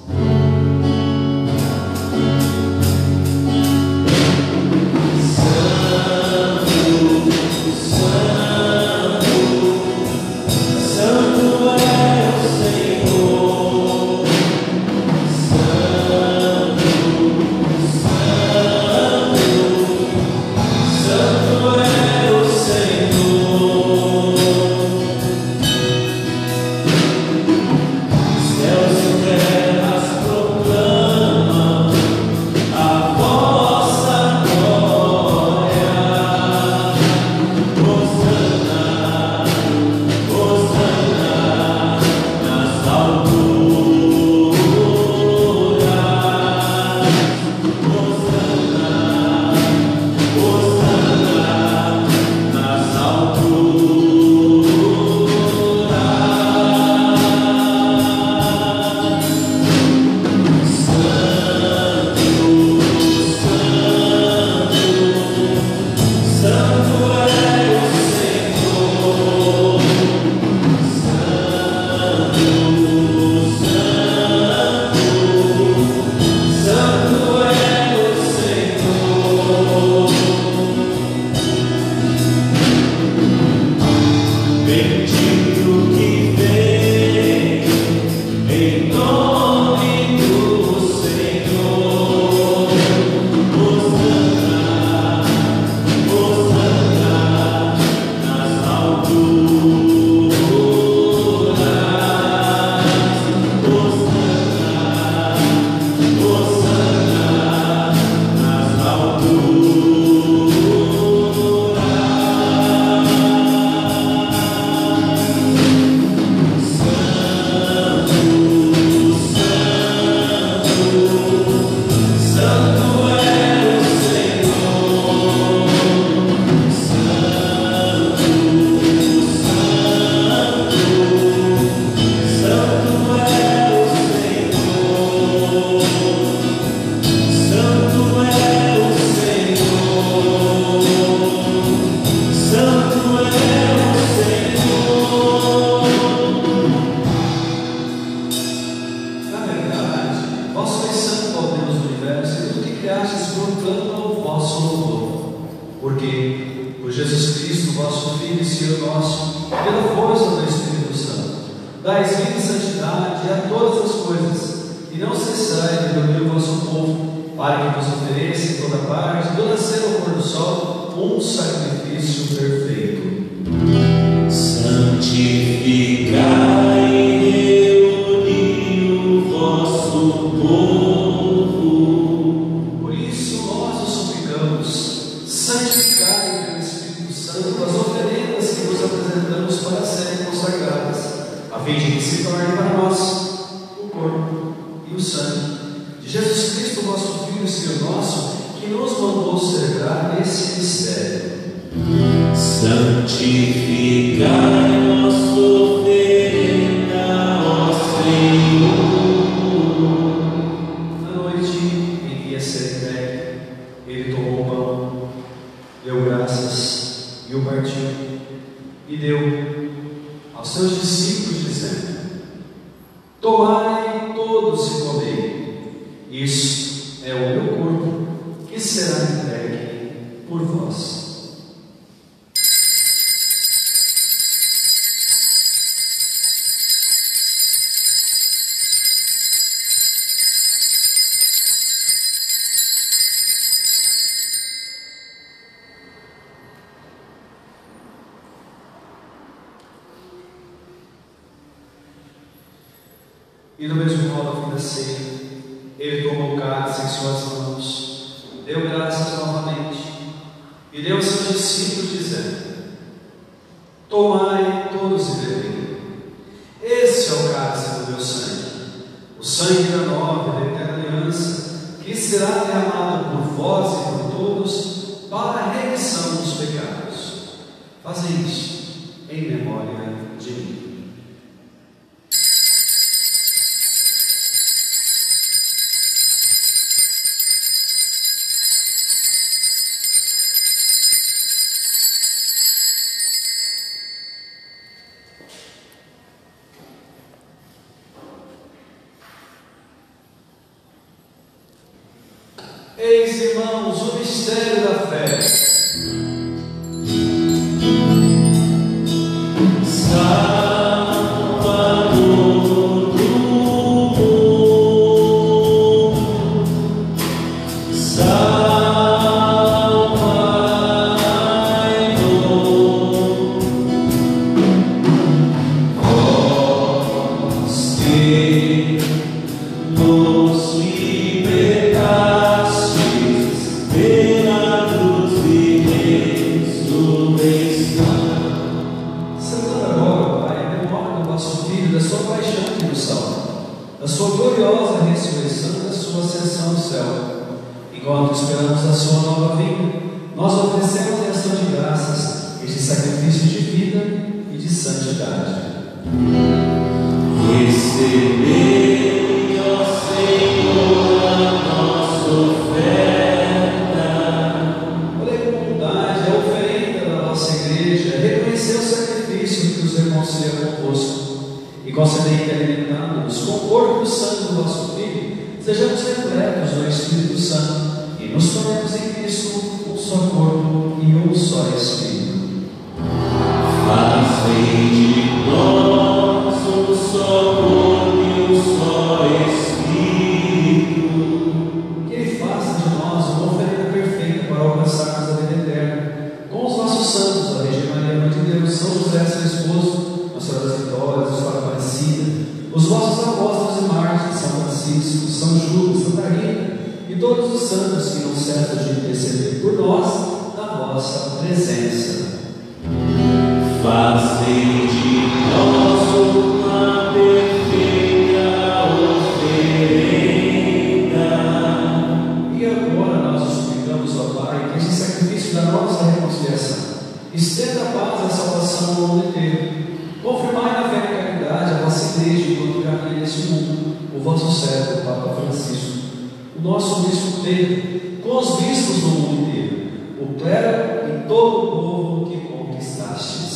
E do mesmo modo, ao fim da ceia, ele tomou o cálice em suas mãos, deu graças novamente e deu aos seus discípulos, dizendo: Tomai todos e bebei. Esse é o cálice do meu sangue, o sangue da nova e da eterna aliança, que será derramado por vós e por todos para a remissão dos pecados. Fazei isso em memória de mim. Eis, irmãos, o mistério da fé. Salvador do mundo, salvai-nos, vós que nos libertastes pela cruz de ressurreição. Celebrando agora, Pai, a memória do vosso Filho, da sua paixão que nos salva, da sua gloriosa ressurreição e da sua ascensão ao céu. Enquanto esperamos a sua nova vinda, nós oferecemos em ação de graças este sacrifício de vida e de santidade. Recebei, ó Senhor, a nossa oferta. Olhei com bondade a oferenda da vossa igreja, reconhecei o sacrifício que os reconcilia convosco, e concedei que, alimentando-nos com o corpo e o sangue do vosso Filho, sejamos repletos do Espírito Santo e nos tornemos em Cristo um só corpo e um só Espírito. Fazei de nós um só corpo e um só Espírito. Que Ele faça de nós uma oferenda perfeita para alcançarmos a vida eterna, com os nossos santos, a Virgem Maria, Mãe de Deus, São José, seu esposo, Nossa Senhora das Vitórias, a Senhora Aparecida, os vossos apóstolos e mártires, São Francisco, São Júlio, Santa Rita, e todos os santos que não cessam de interceder por nós na vossa presença. Fazei de nós uma perfeita oferenda. E agora nós os suplicamos, ó Pai, que este sacrifício da nossa reconciliação estenda a paz e a salvação ao mundo inteiro. Confirmai na fé e na caridade a vossa igreja enquanto caminha neste mundo, o vosso servo, o Papa Francisco, o nosso bispo Pedro, com os bispos do mundo inteiro, o clero e todo o povo que conquistastes.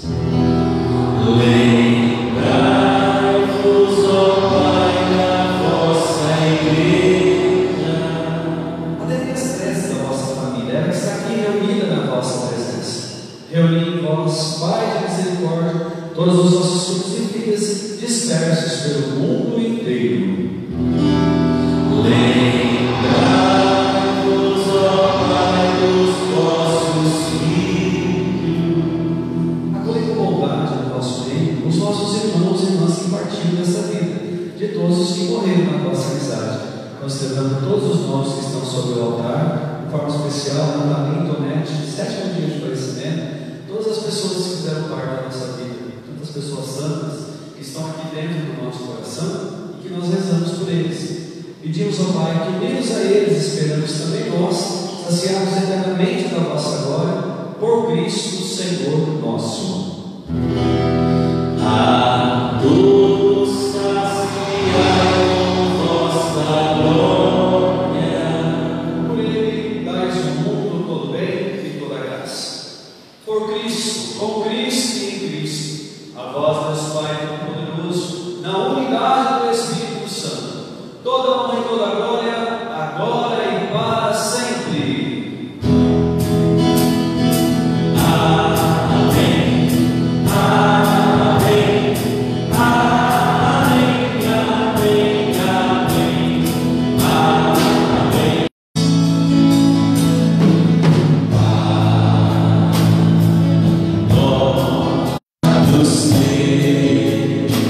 Lembrai-vos, ó Pai, da vossa igreja. Até as preces da vossa família, ela que está aqui reunida na vossa presença. Reuni em vós, Pai de misericórdia, todos os vossos filhos e filhas dispersos pelo mundo inteiro. Lembrai-vos, ó Pai, dos vossos filhos. Acolhei com bondade no vosso reino os nossos irmãos e irmãs que partiram desta vida, de todos os que morreram na vossa amizade, considerando todos os nomes que estão sobre o altar, de forma especial, Natalie, Tonete, sétimo dia de falecimento, todas as pessoas que fizeram parte da nossa vida, tantas pessoas santas que estão aqui dentro do nosso coração e que nós rezamos por eles. Pedimos ao Pai que, unidos a eles, esperamos também nós, saciados eternamente da vossa glória, por Cristo, Senhor nosso. A todos saciai com vossa glória. Por Ele dais o mundo todo bem e toda graça. Por Cristo, com Cristo e em Cristo, a vós, Deus Pai Todo-Poderoso, na unidade do Espírito Santo, toda honra e toda glória, agora e para sempre. Amém. Amém. Amém. Amém. Amém. Amém. Nós teus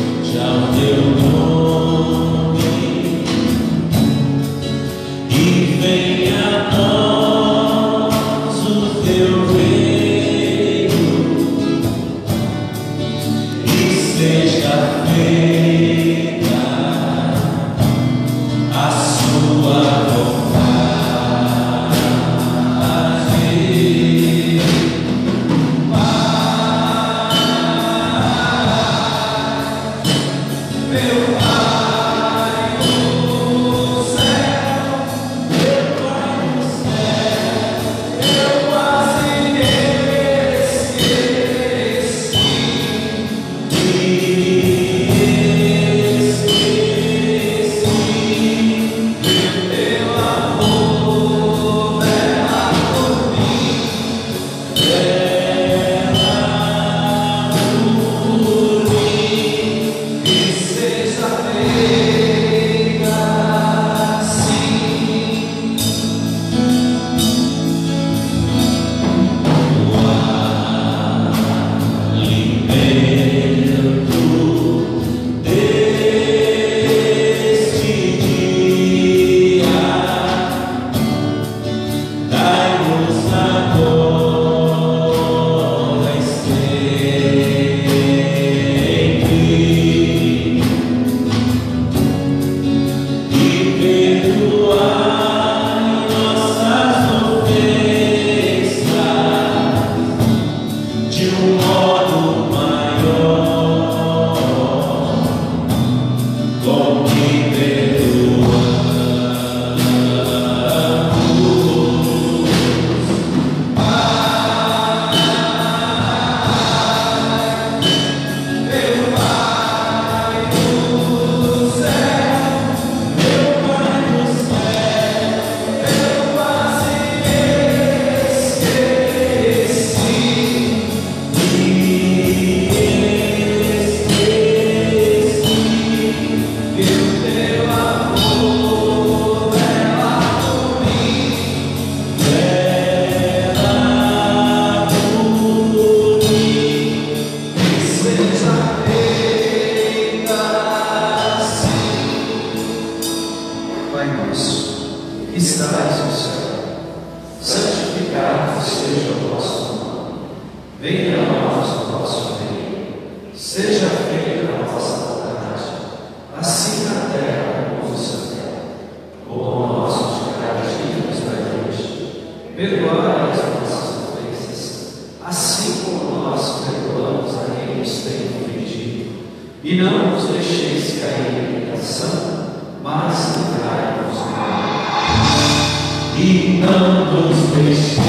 Venha a nós o vosso reino. Seja feita a vossa vontade, assim na terra como no céu. O pão nosso de cada dia nos dai hoje. Perdoai as nossas ofensas, assim como nós perdoamos a quem nos tem ofendido. E não nos deixeis cair em tentação, mas livrai-nos do mal. E não nos deixeis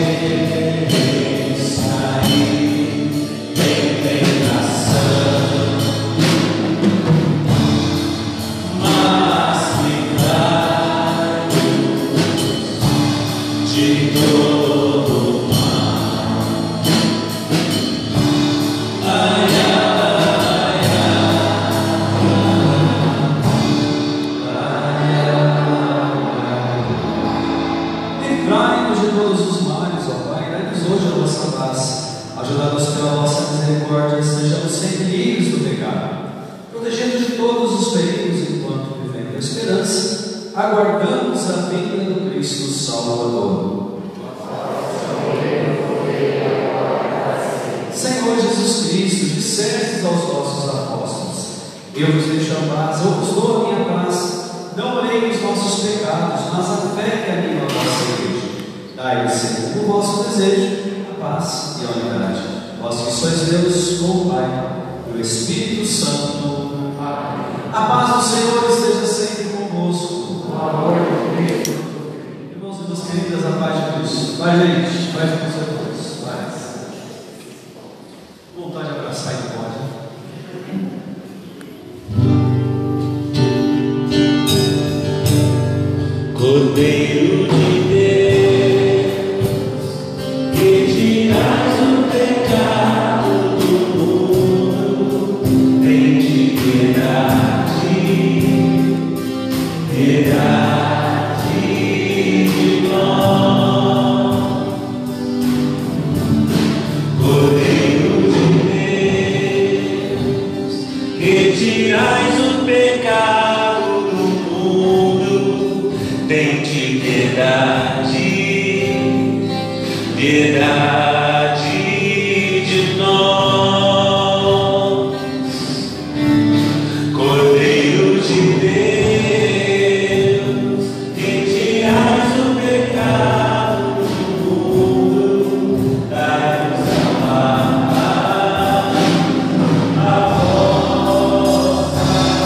cair em tentação, mas livrai-nos de todo mal. Ai, ai, livrai-nos de todos os males, ó Pai, dai-nos hoje a vossa paz. Ajudados pela vossa misericórdia, sejamos sempre livres do pecado, protegidos de todos os perigos enquanto vivendo a esperança, aguardamos a vinda do Cristo Salvador. Senhor Jesus Cristo, dissestes aos vossos apóstolos: eu vos deixo a paz, eu vos dou a minha paz. Não olhei os nossos pecados, mas a fé que anima a vossa igreja. Dai-lhe, segundo o vosso desejo, a paz e a unidade. Vós que sois Deus, com o Pai e o Espírito Santo. Amém. A paz do Senhor esteja sempre convosco. Irmãos e irmãs queridas, a paz de Cristo. Vai, gente, vai com os irmãos. Vai. Vontade de abraçar e pode. Cordeiro de Deus, que tirais o pecado do mundo, tende piedade, piedade de nós. Cordeiro de Deus, que tirais o pecado do mundo, tende piedade, piedade de nós. Cordeiro de Deus, que tirais o pecado do mundo, dai-nos a paz, a vossa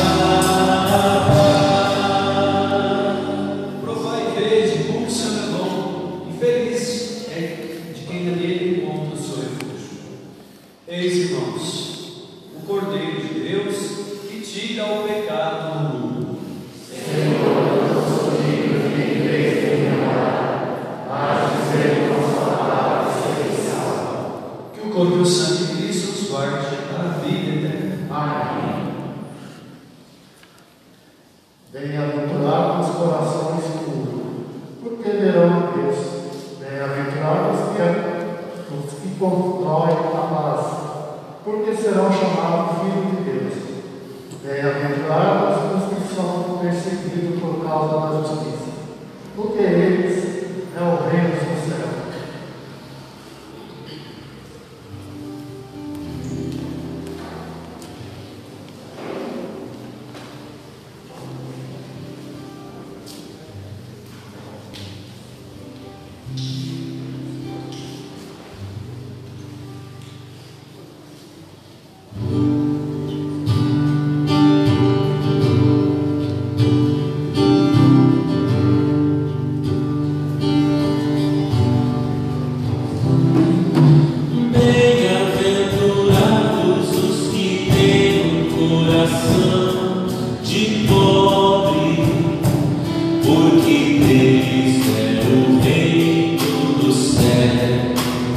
paz. Provai e vede como o Senhor é bom, e feliz é de quem nele encontra o seu refúgio. Eis, irmãos, o Cordeiro de Deus que tira o pecado do mundo. Que o corpo e o sangue de Cristo nos guarde para a vida eterna. Amém. Bem-aventurados os corações puros, porque verão a Deus. Bem-aventurados os que constroem a paz, porque serão chamados filhos de Deus. Bem-aventurados os que são perseguidos por causa da justiça, porque eles é o reino do céu. Bem-aventurados os que têm um coração de pobre, porque deles é o reino do céu.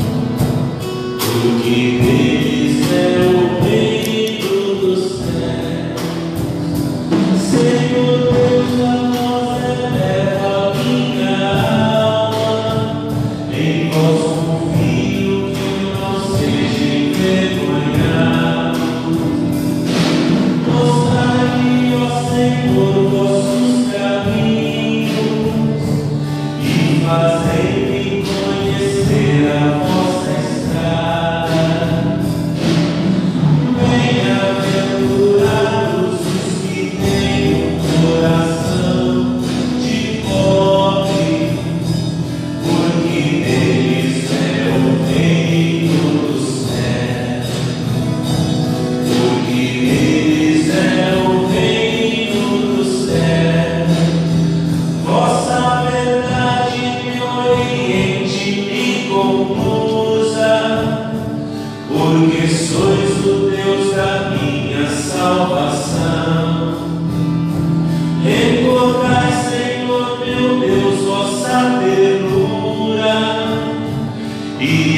Porque deles é o reino do céu. Senhor Deus, a nós eleva minha alma, em vós confio que eu não seja envergonhado. Mostrai-me, ó Senhor, vossos caminhos, e fazei-me conhecer a vossa estrada.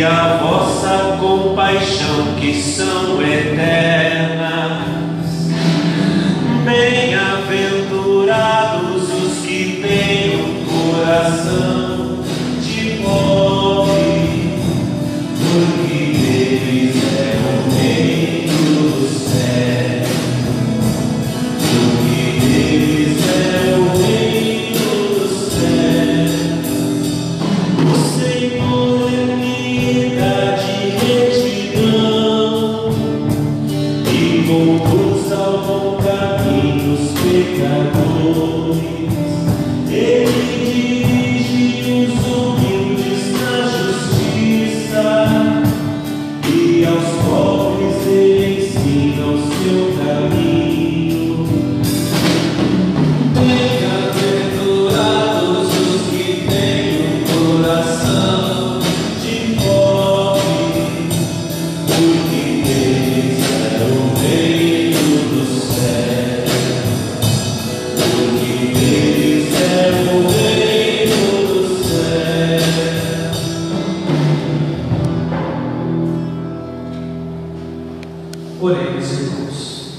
e a vossa compaixão que são eternas. Bem-aventurados os que têm o coração de pobre, porque deles é o reino dos céus. Porque deles é o reino dos céus. O Senhor é piedade e retidão e conduz ao bom caminho os pecadores. Ele dirige os humildes na justiça e aos pobres ele ensina o seu caminho. Bem-aventurados os que têm o coração de pobre, porque deles é o reino dos céus. Porque deles é o reino dos céus. Oremos, irmãos.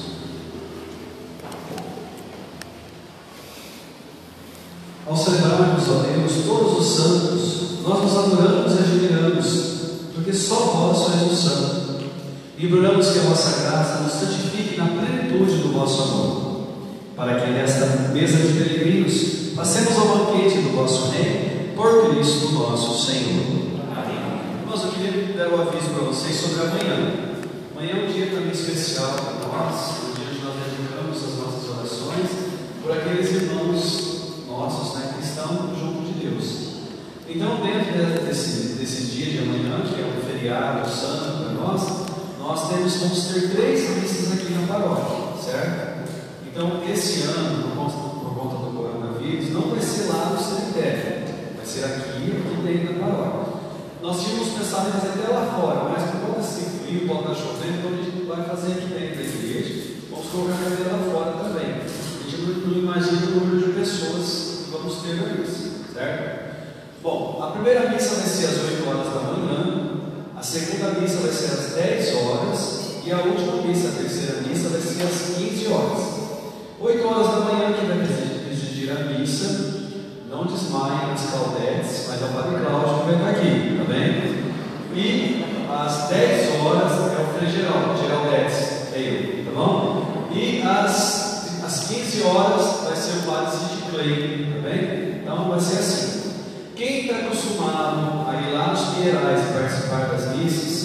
Ao celebrarmos, ó Deus, todos os santos, nós nos adoramos e admiramos, porque só vós sois o santo. E imploramos que a vossa graça nos santifique na plenitude do vosso amor, para que nesta mesa de peregrinos passemos ao banquete do vosso reino, por Cristo nosso Senhor. Amém. Irmãos, eu queria dar um aviso para vocês sobre amanhã. Amanhã é um dia também especial para nós, um dia onde nós dedicamos as nossas orações por aqueles irmãos nossos, né, que estão junto de Deus. Então, dentro desse, desse dia de amanhã, que é um feriado santo para nós, nós temos, vamos ter três missas aqui na paróquia, certo? Então, esse ano, por conta, por conta do coronavírus, não vai ser lá no cemitério, vai ser aqui, aqui dentro da paróquia. Nós tínhamos pensado em fazer até lá fora, mas por conta desse frio, pode estar chovendo, então a gente vai fazer aqui dentro da igreja. Vamos colocar a cadeira lá fora também. A gente não, não imagina o número de pessoas que vamos ter na missa, certo? Bom, a primeira missa vai ser às oito horas da manhã, a segunda missa vai ser às dez horas e a última missa, a terceira missa, vai ser às quinze horas. oito horas da manhã, que vai presidir a missa, não desmaiem nas caldetes, mas é o Padre Cláudio que vai estar aqui, tá bem? E às dez horas é o Frei Geraldo, Geraldetes, é eu, tá bom? E às, às quinze horas vai ser o Padre Cid Clay, tá bem? Então vai ser assim. Quem está acostumado a ir lá nos Pinheirais e participar das missas,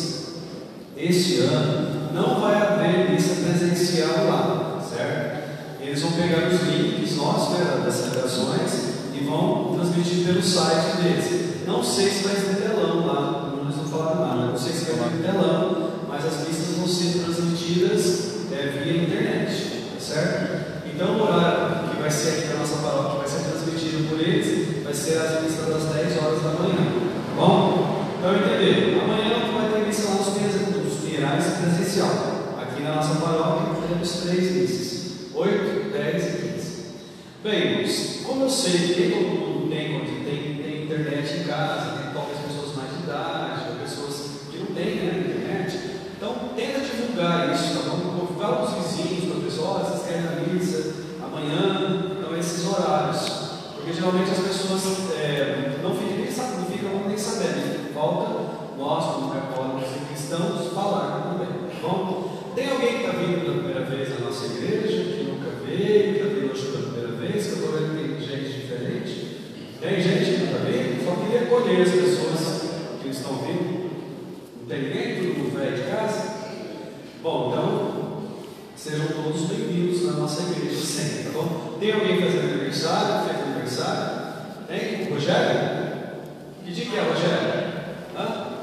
este ano não vai haver missa presencial lá, certo? Eles vão pegar os links nossos, né, das celebrações e vão transmitir pelo site deles. Não sei se vai ter telão lá, não estou falando nada, não sei se vai ter telão, mas as missas vão ser transmitidas é, via internet, certo? Então o horário que vai ser aqui na nossa paróquia, vai ser transmitido por eles, vai ser as missas das dez horas da manhã, tá bom? Então entenderam? Amanhã não vai ter missa lá nos Pinheirais presencial. Aqui na nossa paróquia teremos três missas, oito, dez e quinze. Bem, irmãos, como eu sei que nem todo mundo tem, tem, tem internet em casa, tem talvez pessoas mais de idade, ou pessoas que não têm, né, internet, então tenta divulgar isso, tá bom? Convidar os vizinhos, para o pessoal, oh, vocês querem a missa amanhã, então esses horários, porque geralmente as pessoas é, não ficam nem sabendo, não ficam nem sabendo, falta nós, como católicos e cristãos, falar também, tá bom? Tem alguém que está vindo pela primeira vez na nossa igreja, que nunca veio, que está vindo hoje pela primeira vez, que eu estou vendo que tem gente diferente? Tem gente que está vindo? Só queria acolher as pessoas que estão vindo. Não tem ninguém? Todo mundo velho de casa? Bom, então, sejam todos bem-vindos na nossa igreja sempre, tá bom? Tem alguém fazendo aniversário? Fez aniversário? Tem? Rogério? Que dia que é, Rogério? Hã?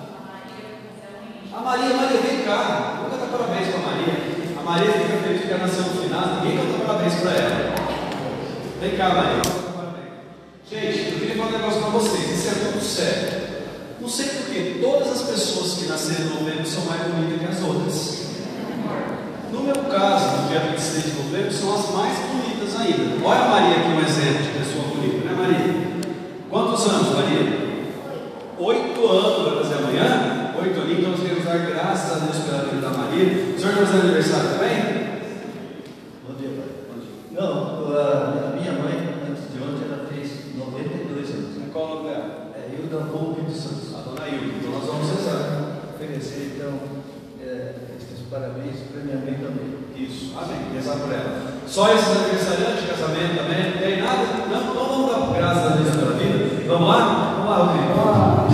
A Maria, Maria, vem cá. Vamos cantar parabéns para a Maria. A Maria fica feliz que ela nasceu no final, ninguém canta parabéns para ela. Vem cá, Maria. Gente, eu queria falar um negócio para vocês, isso é tudo sério. Não sei porquê, todas as pessoas que nasceram em novembro são mais bonitas que as outras. No meu caso, no dia vinte e seis de novembro, são as mais bonitas ainda. Olha a Maria aqui, um exemplo de pessoa bonita, né, Maria? Quantos anos, Maria? Oito anos vai fazer amanhã? senhor faz aniversário também? Bom dia, pai. Bom dia. Não, a minha mãe, antes de ontem, ela fez noventa e dois anos. Qual o nome dela? É Hilda Volpe dos Santos. A dona Hilda. Então nós vamos rezar. Oferecer, então, é, esses parabéns para minha mãe também. Isso, amém. Rezar por ela. Só esse aniversariante de casamento também? Não tem nada? Não, então vamos dar graças a Deus pela vida. Vamos lá? Vamos lá, Rodrigo. Vamos lá.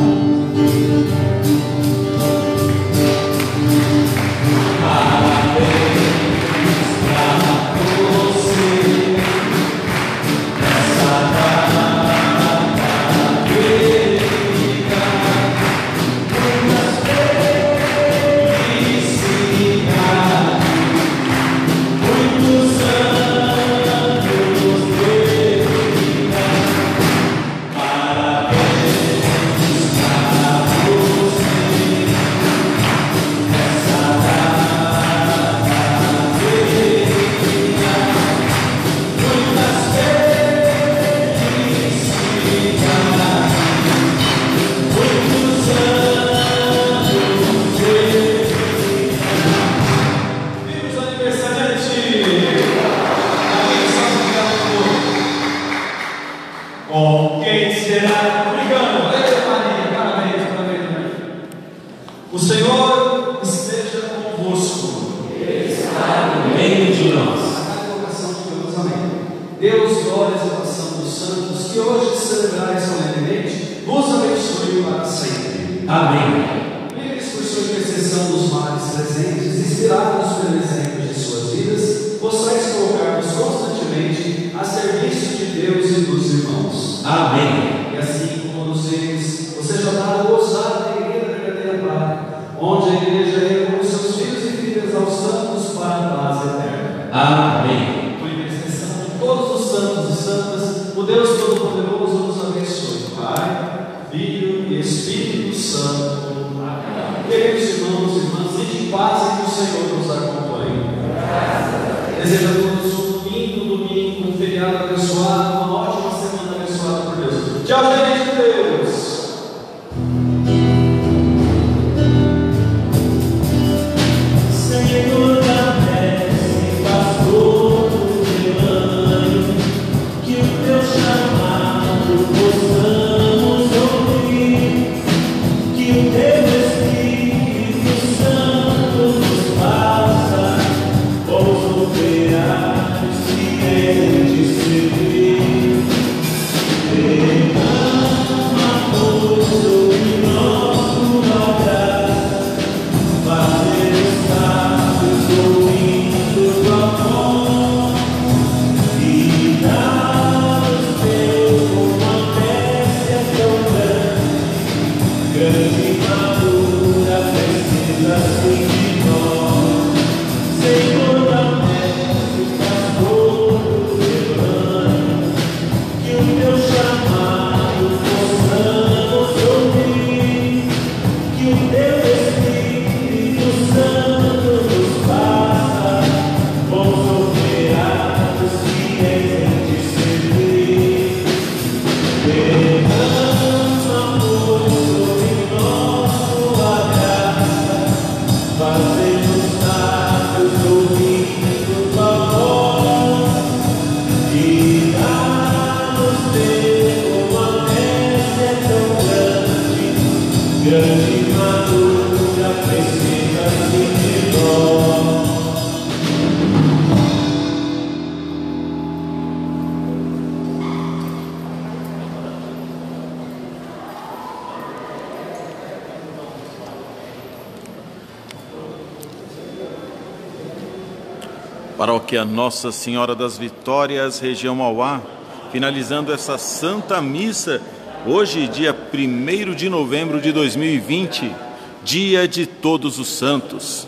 Paróquia Nossa Senhora das Vitórias, região Mauá, finalizando essa Santa Missa, hoje, dia primeiro de novembro de dois mil e vinte, dia de Todos os Santos.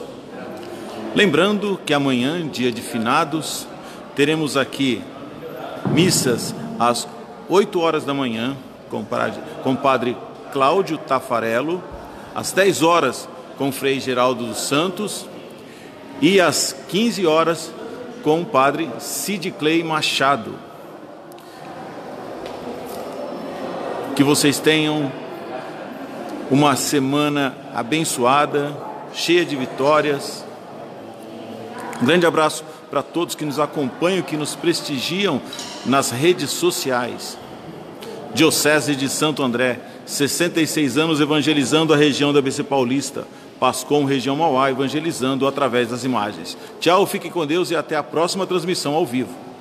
Lembrando que amanhã, dia de finados, teremos aqui missas às oito horas da manhã, com o padre Cláudio Tafarello, às dez horas com o Frei Geraldo dos Santos e às quinze horas com o padre Cid Clay Machado. Que vocês tenham uma semana abençoada, cheia de vitórias, Um grande abraço para todos que nos acompanham, que nos prestigiam nas redes sociais. Diocese de Santo André, sessenta e seis anos evangelizando a região da A B C Paulista. Pascom, região Mauá, evangelizando através das imagens. Tchau, fiquem com Deus e até a próxima transmissão ao vivo.